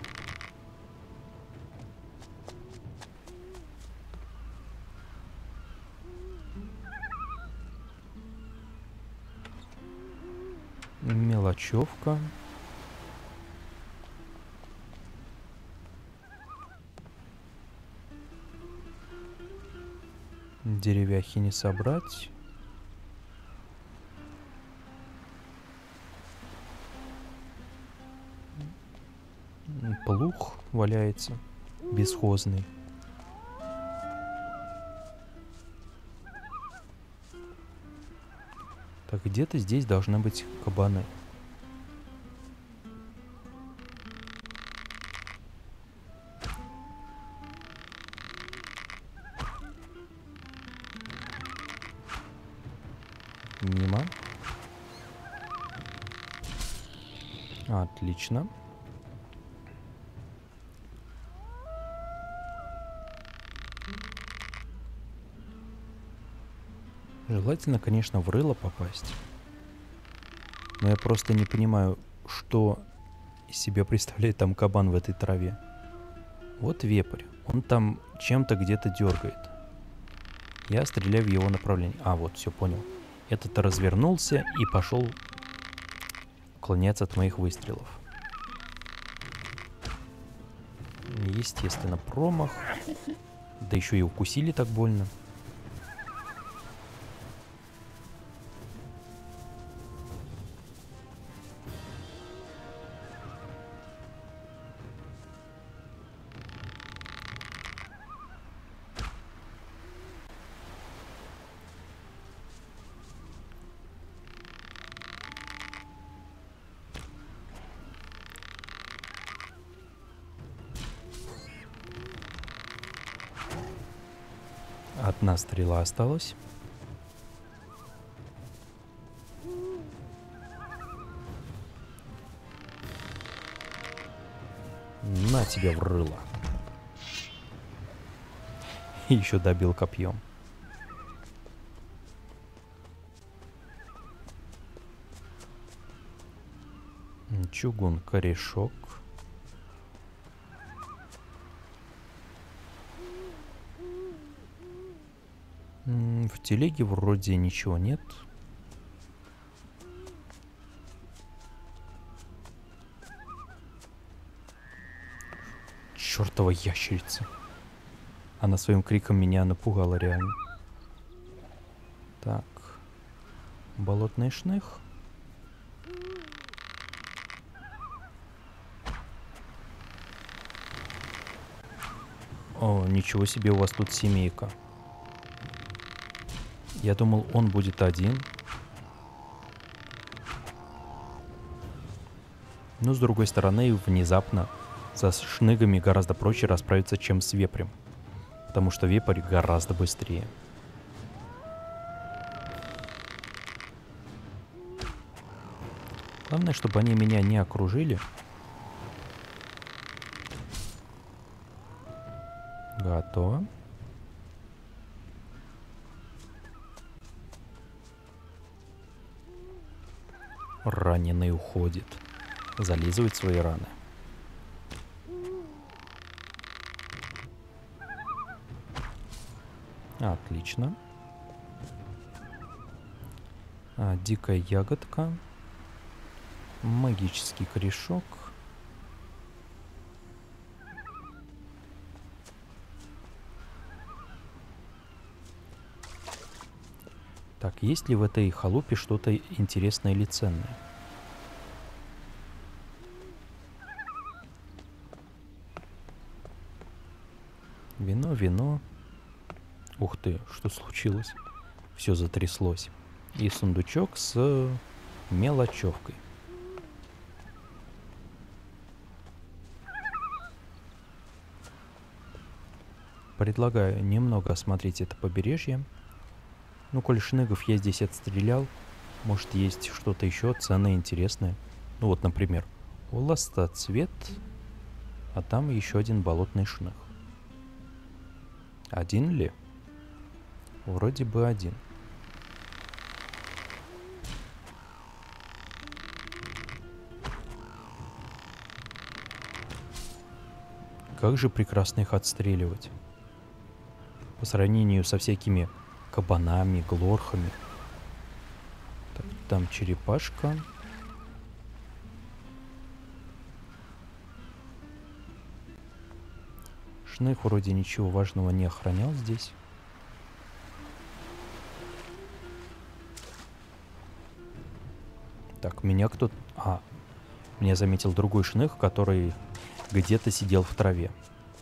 Мелочевка. Деревяхи не собрать. Плуг валяется, бесхозный. Так, где-то здесь должны быть кабаны. Мимо. Отлично. Желательно, конечно, в рыло попасть. Но я просто не понимаю, что из себя представляет там кабан в этой траве. Вот вепрь. Он там чем-то где-то дергает. Я стреляю в его направлении. А, вот, все, понял. Этот развернулся и пошел уклоняться от моих выстрелов. Естественно, промах. Да еще и укусили так больно. Одна стрела осталась. На тебя в рыло. Еще добил копьем. Чугун, корешок. В телеге вроде ничего нет. Чёртова ящерица. Она своим криком меня напугала реально. Так. Болотный шнех. О, ничего себе, у вас тут семейка. Я думал, он будет один. Но с другой стороны, внезапно со шныгами гораздо проще расправиться, чем с вепрем. Потому что вепрь гораздо быстрее. Главное, чтобы они меня не окружили. Готово. Раненый уходит. Зализывает свои раны. Отлично. А, дикая ягодка. Магический корешок. Так, есть ли в этой халупе что-то интересное или ценное? Вино, вино. Ух ты, что случилось? Все затряслось. И сундучок с мелочевкой. Предлагаю немного осмотреть это побережье. Ну, коль шныгов я здесь отстрелял, может, есть что-то еще ценное, интересное. Ну, вот, например, ластоцвет, а там еще один болотный шных. Один ли? Вроде бы один. Как же прекрасно их отстреливать. По сравнению со всякими кабанами, глорхами. Так, там черепашка. Шных вроде ничего важного не охранял здесь. Так, меня кто-то... А, меня заметил другой шных, который где-то сидел в траве.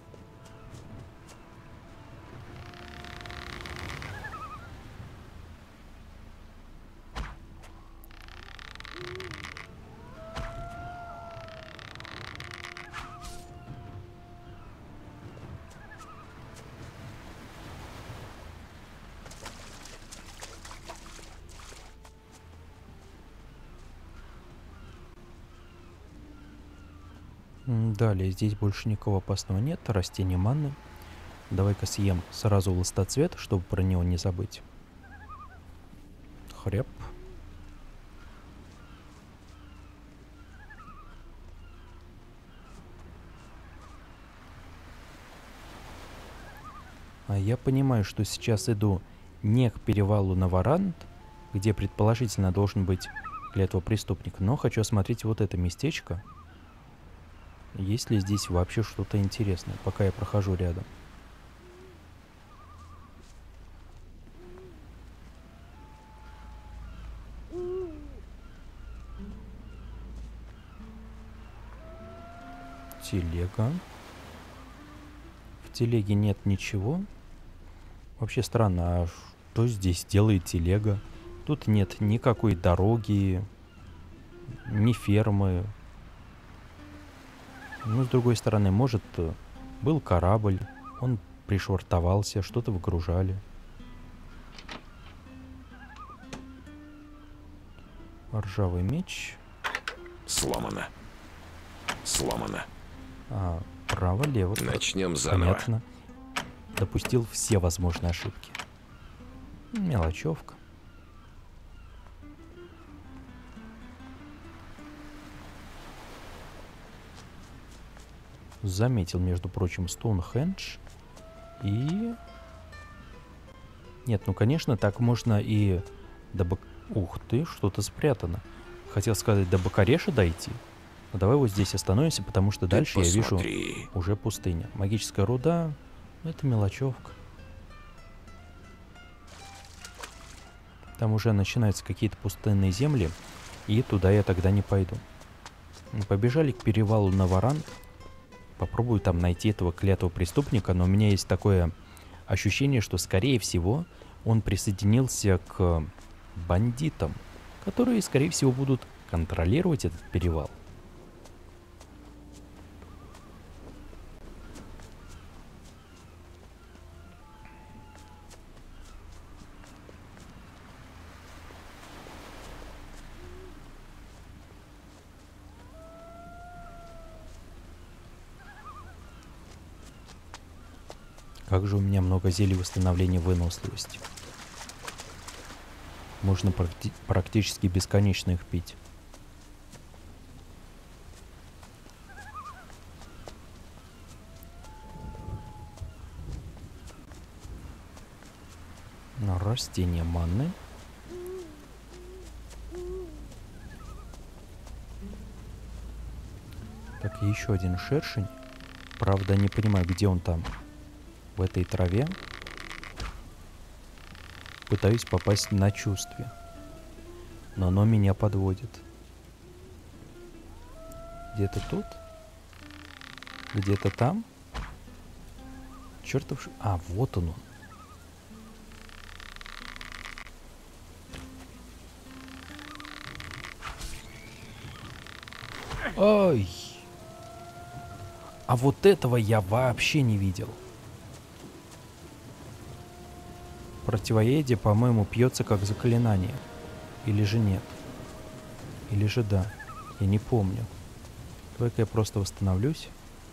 Далее, здесь больше никого опасного нет. Растение манны. Давай-ка съем сразу ластоцвет, чтобы про него не забыть. Хреб. А я понимаю, что сейчас иду не к перевалу на Варант, где предположительно должен быть для этого преступник, но хочу осмотреть вот это местечко. Есть ли здесь вообще что-то интересное, пока я прохожу рядом? Телега. В телеге нет ничего. Вообще странно, а что здесь делает телега? Тут нет никакой дороги, ни фермы. Ну, с другой стороны, может, был корабль, он пришвартовался, что-то выгружали. Ржавый меч. Сломано. Сломано. А, право-лево. Начнем заново. Понятно. Допустил все возможные ошибки. Мелочевка. Заметил, между прочим, Стоунхендж. И... Нет, ну, конечно, так можно и до Бак... Ух ты, что-то спрятано. Хотел сказать, до Бакареша дойти. Но давай вот здесь остановимся, потому что Ты дальше посмотри. я вижу уже пустыня. Магическая руда. Это мелочевка. Там уже начинаются какие-то пустынные земли. И туда я тогда не пойду. Побежали к перевалу на Варант. Попробую там найти этого клятого преступника, но у меня есть такое ощущение, что, скорее всего, он присоединился к бандитам, которые, скорее всего, будут контролировать этот перевал. Как же у меня много зелий восстановления выносливости. Можно практи- практически бесконечно их пить. Растение манны. Так, и еще один шершень. Правда, не понимаю, где он там. В этой траве. Пытаюсь попасть на чувстве. Но оно меня подводит. Где-то тут? Где-то там? Чертов ш... А, вот он он. Ой! А вот этого я вообще не видел. Противоядие, по-моему, пьется как заклинание. Или же нет? Или же да? Я не помню. Давай-ка я просто восстановлюсь.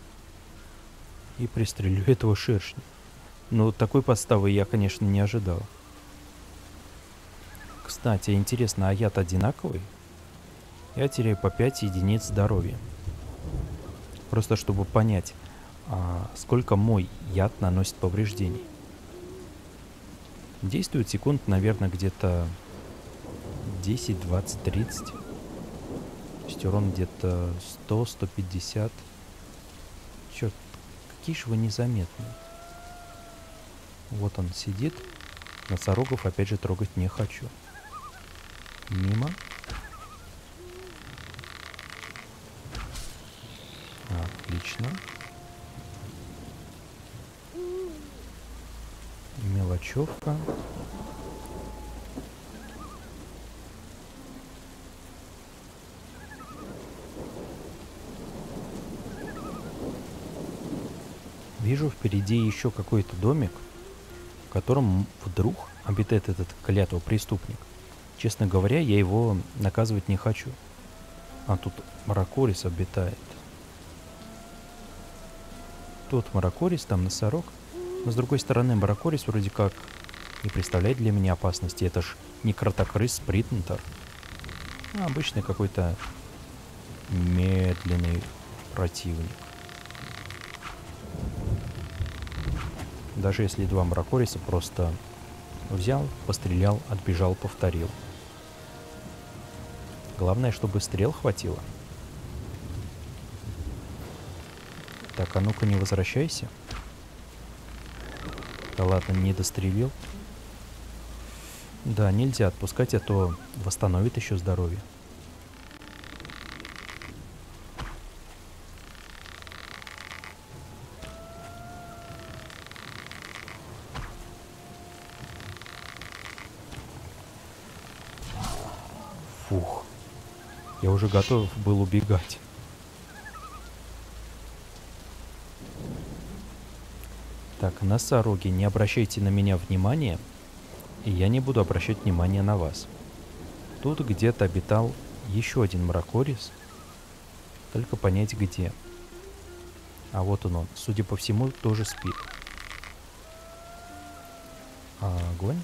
И пристрелю этого шершня. Но такой подставы я, конечно, не ожидал. Кстати, интересно, а яд одинаковый? Я теряю по пять единиц здоровья. Просто чтобы понять, а, сколько мой яд наносит повреждений. Действует секунд, наверное, где-то десять, двадцать, тридцать. То есть урон где-то сто, сто пятьдесят. Черт, какие же вы незаметные. Вот он сидит. Носорогов опять же трогать не хочу. Мимо. Отлично. Мелочевка. Вижу впереди еще какой-то домик, в котором вдруг обитает этот клятвый преступник. Честно говоря, я его наказывать не хочу. А тут Маракорис обитает. Тут Маракорис, там носорог. Но с другой стороны, Маракорис вроде как не представляет для меня опасности. Это ж не кротокрыс спринтер. А обычный какой-то медленный противник. Даже если два Маракориса просто взял, пострелял, отбежал, повторил. Главное, чтобы стрел хватило. Так, а ну-ка не возвращайся. Да ладно, не дострелил. Да, нельзя отпускать, а то восстановит еще здоровье. Фух. Я уже готов был убегать. Так, носороги, не обращайте на меня внимания, и я не буду обращать внимания на вас. Тут где-то обитал еще один Маракорис, только понять где. А вот он он, судя по всему, тоже спит. А, огонь?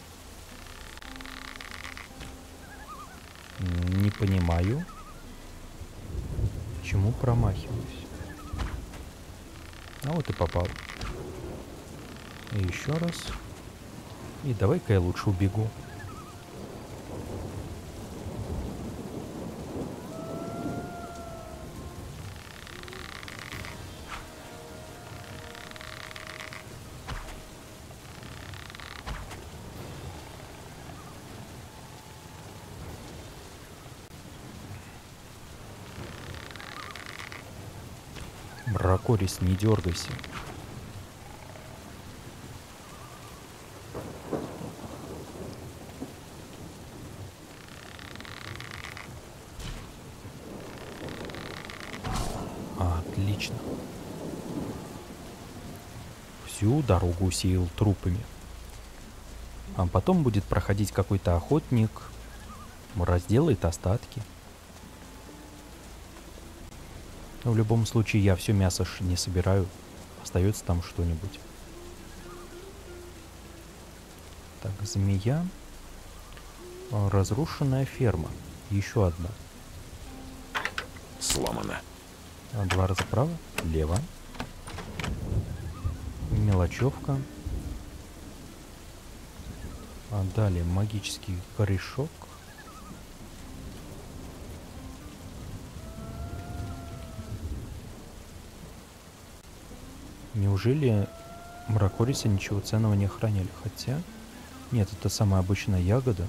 Не понимаю, почему промахиваюсь. А вот и попал. И еще раз. И давай-ка я лучше убегу. Маракорис, не дергайся. Отлично. Всю дорогу усеял трупами. А потом будет проходить какой-то охотник, разделает остатки. Но в любом случае я все мясо ж не собираю. Остается там что-нибудь. Так, змея. Разрушенная ферма. Еще одна. Сломано. Два раза право, лево. Мелочевка. А далее магический корешок. Неужели мракорисы ничего ценного не охраняли? Хотя... Нет, это самая обычная ягода.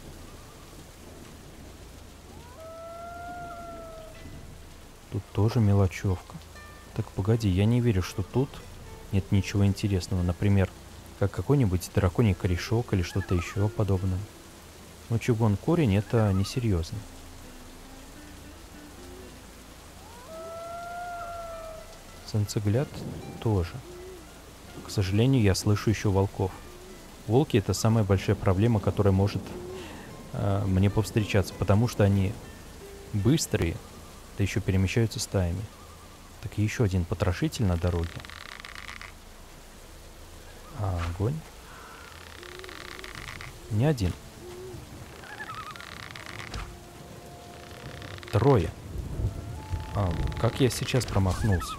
Тут тоже мелочевка. Так, погоди, я не верю, что тут нет ничего интересного. Например, как какой-нибудь драконий корешок или что-то еще подобное. Но чугун корень — это несерьезно. Солнцегляд тоже. К сожалению, я слышу еще волков. Волки — это самая большая проблема, которая может э, мне повстречаться, потому что они быстрые, да еще перемещаются стаями. Так, еще один потрошитель на дороге. А, огонь. Не один. Трое. А, как я сейчас промахнулся?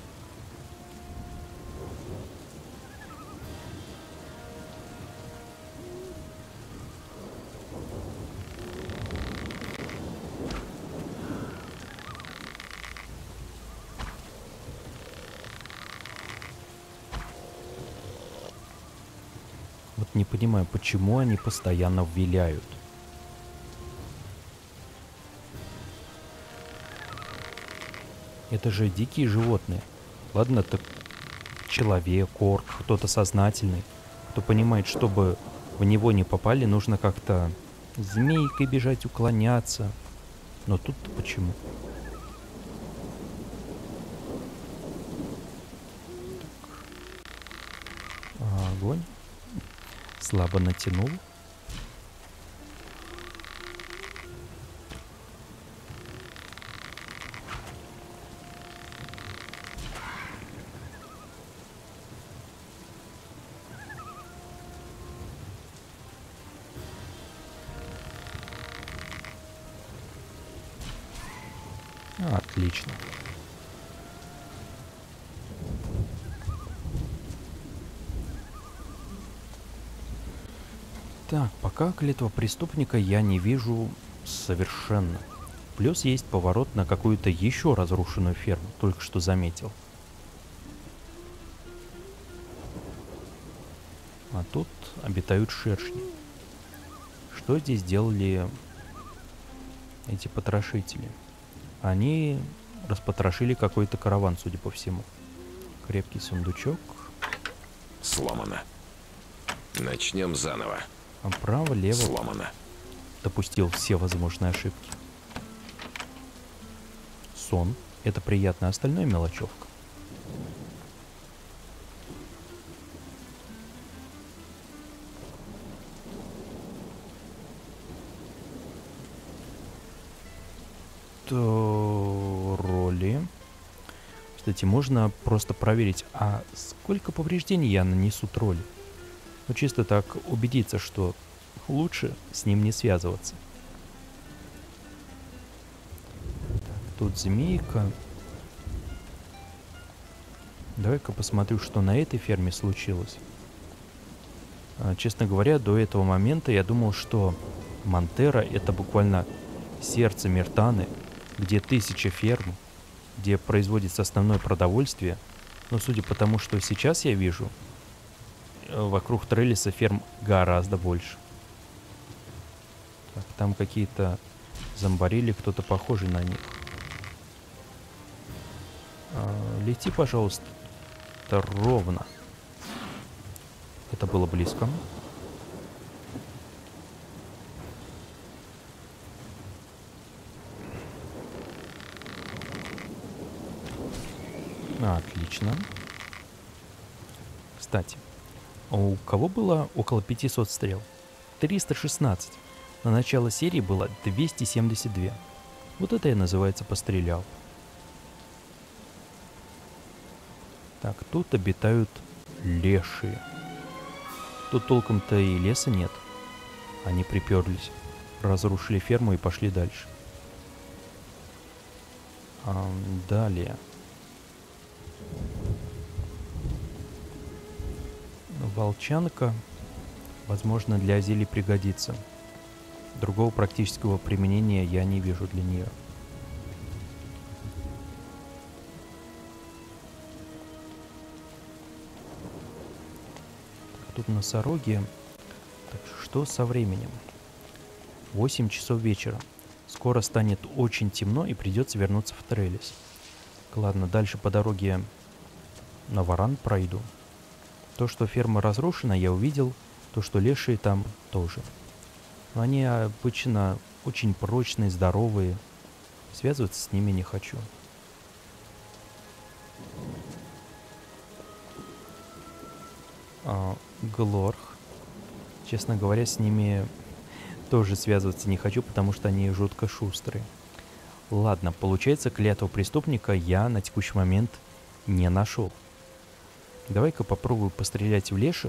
Вот не понимаю, почему они постоянно виляют. Это же дикие животные. Ладно, так человек, орк, кто-то сознательный, кто понимает, чтобы в него не попали, нужно как-то змейкой бежать, уклоняться. Но тут-то почему? Так. Огонь. Слабо натянул. Отлично. Так, пока клетва преступника я не вижу совершенно. Плюс есть поворот на какую-то еще разрушенную ферму, только что заметил. А тут обитают шершни. Что здесь делали эти потрошители? Они распотрошили какой-то караван, судя по всему. Крепкий сундучок. Сломано. Начнем заново. А право, лево. Сломано. Допустил все возможные ошибки. Сон. Это приятно, остальное мелочевка. То роли. Кстати, можно просто проверить, а сколько повреждений я нанесу троллю. Ну, чисто так убедиться, что лучше с ним не связываться. Тут змейка. Давай-ка посмотрю, что на этой ферме случилось. А, честно говоря, до этого момента я думал, что Монтера — это буквально сердце Миртаны, где тысяча ферм, где производится основное продовольствие. Но судя по тому, что сейчас я вижу, вокруг Трелиса ферм гораздо больше. Так, там какие-то зомбарили, кто-то похожий на них. А, лети, пожалуйста, ровно. Это было близко. Отлично. Кстати, у кого было около пятисот стрел? триста шестнадцать. На начало серии было двести семьдесят два. Вот это и называется пострелял. Так, тут обитают лешие. Тут толком-то и леса нет. Они приперлись, разрушили ферму и пошли дальше. А, далее. Волчанка. Возможно, для зелий пригодится. Другого практического применения я не вижу для нее. Так, тут носороги. Так, что со временем? восемь часов вечера. Скоро станет очень темно и придется вернуться в Трелис. Ладно, дальше по дороге на Варан пройду. То, что ферма разрушена, я увидел. То, что лешие там тоже. Но они обычно очень прочные, здоровые. Связываться с ними не хочу. А, Глорх. Честно говоря, с ними тоже связываться не хочу, потому что они жутко шустрые. Ладно, получается, клятву преступника я на текущий момент не нашел. Давай-ка попробую пострелять в леших.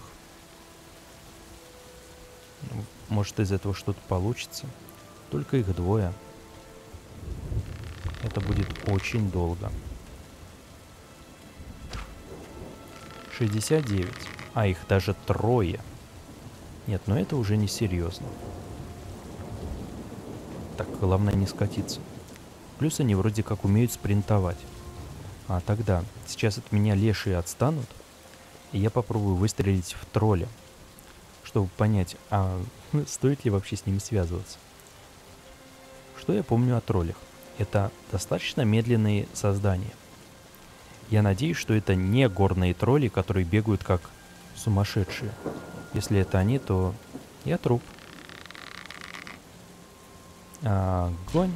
Может, из этого что-то получится. Только их двое. Это будет очень долго. шестьдесят девять. А их даже трое. Нет, но это уже не серьезно. Так, главное не скатиться. Плюс они вроде как умеют спринтовать. А тогда, сейчас от меня лешие отстанут, и я попробую выстрелить в тролля, чтобы понять, а стоит ли вообще с ними связываться. Что я помню о троллях? Это достаточно медленные создания. Я надеюсь, что это не горные тролли, которые бегают как сумасшедшие. Если это они, то я труп. А, огонь.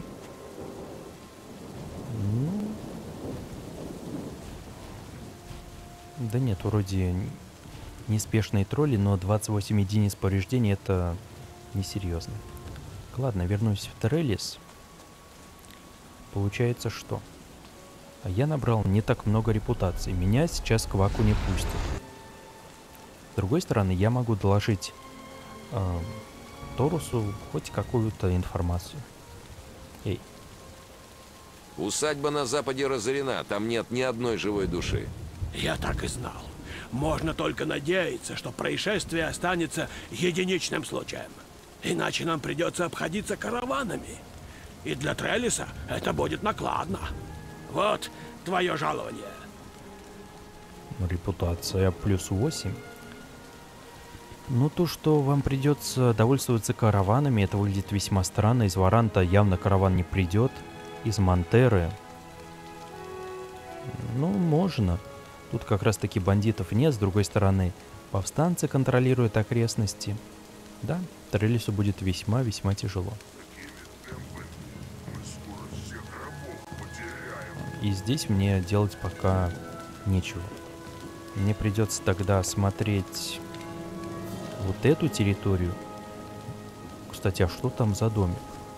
Ну... Да нет, вроде неспешные тролли, но двадцать восемь единиц повреждений — это несерьезно. Ладно, вернусь в Трелис. Получается что? А я набрал не так много репутации. Меня сейчас к Ваку не пустят. С другой стороны, я могу доложить э, Торусу хоть какую-то информацию. Эй. Усадьба на западе разорена, там нет ни одной живой души. Я так и знал. Можно только надеяться, что происшествие останется единичным случаем. Иначе нам придется обходиться караванами. И для Трелиса это будет накладно. Вот твое жалование. Репутация плюс восемь. Ну, то, что вам придется довольствоваться караванами, это выглядит весьма странно. Из Варанта явно караван не придет. Из Монтеры. Ну, можно. Тут как раз таки бандитов нет. С другой стороны, повстанцы контролируют окрестности. Да, Трелису будет весьма-весьма тяжело. И здесь мне делать пока нечего. Мне придется тогда осмотреть вот эту территорию. Кстати, а что там за домик?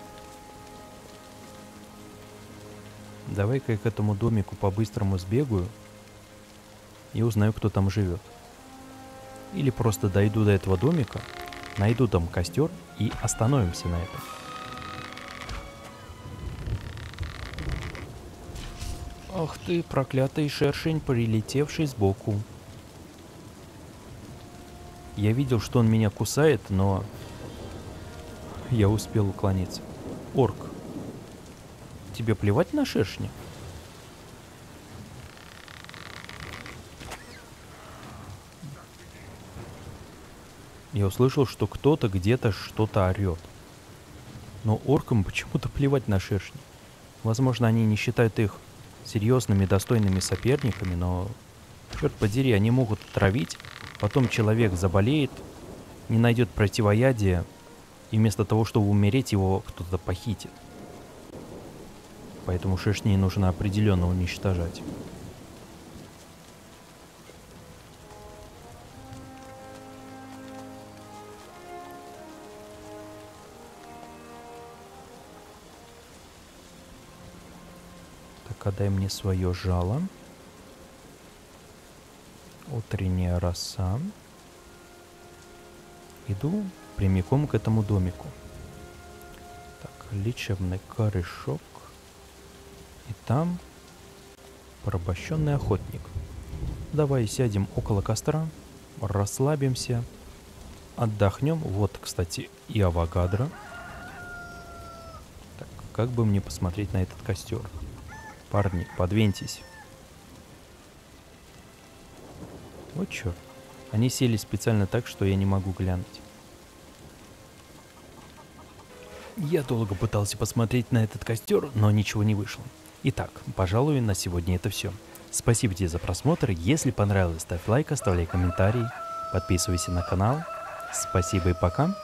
Давай-ка я к этому домику по-быстрому сбегаю и узнаю, кто там живет. Или просто дойду до этого домика, найду там костер и остановимся на этом. Ах ты, проклятый шершень, прилетевший сбоку. Я видел, что он меня кусает, но я успел уклониться. Орк, тебе плевать на шершня? Я услышал, что кто-то где-то что-то орет. Но оркам почему-то плевать на шершни. Возможно, они не считают их серьезными, достойными соперниками, но, черт подери, они могут травить, потом человек заболеет, не найдет противоядия, и вместо того, чтобы умереть, его кто-то похитит. Поэтому шершней нужно определенно уничтожать. Дай мне свое жало. Утренняя роса. Иду прямиком к этому домику. Так, лечебный корешок. И там порабощенный охотник. Давай сядем около костра, расслабимся отдохнем. Вот, кстати, и Авогадро. Так, как бы мне посмотреть на этот костер? Парни, подвиньтесь. Вот черт. Они сели специально так, что я не могу глянуть. Я долго пытался посмотреть на этот костер, но ничего не вышло. Итак, пожалуй, на сегодня это все. Спасибо тебе за просмотр. Если понравилось, ставь лайк, оставляй комментарий, подписывайся на канал. Спасибо и пока.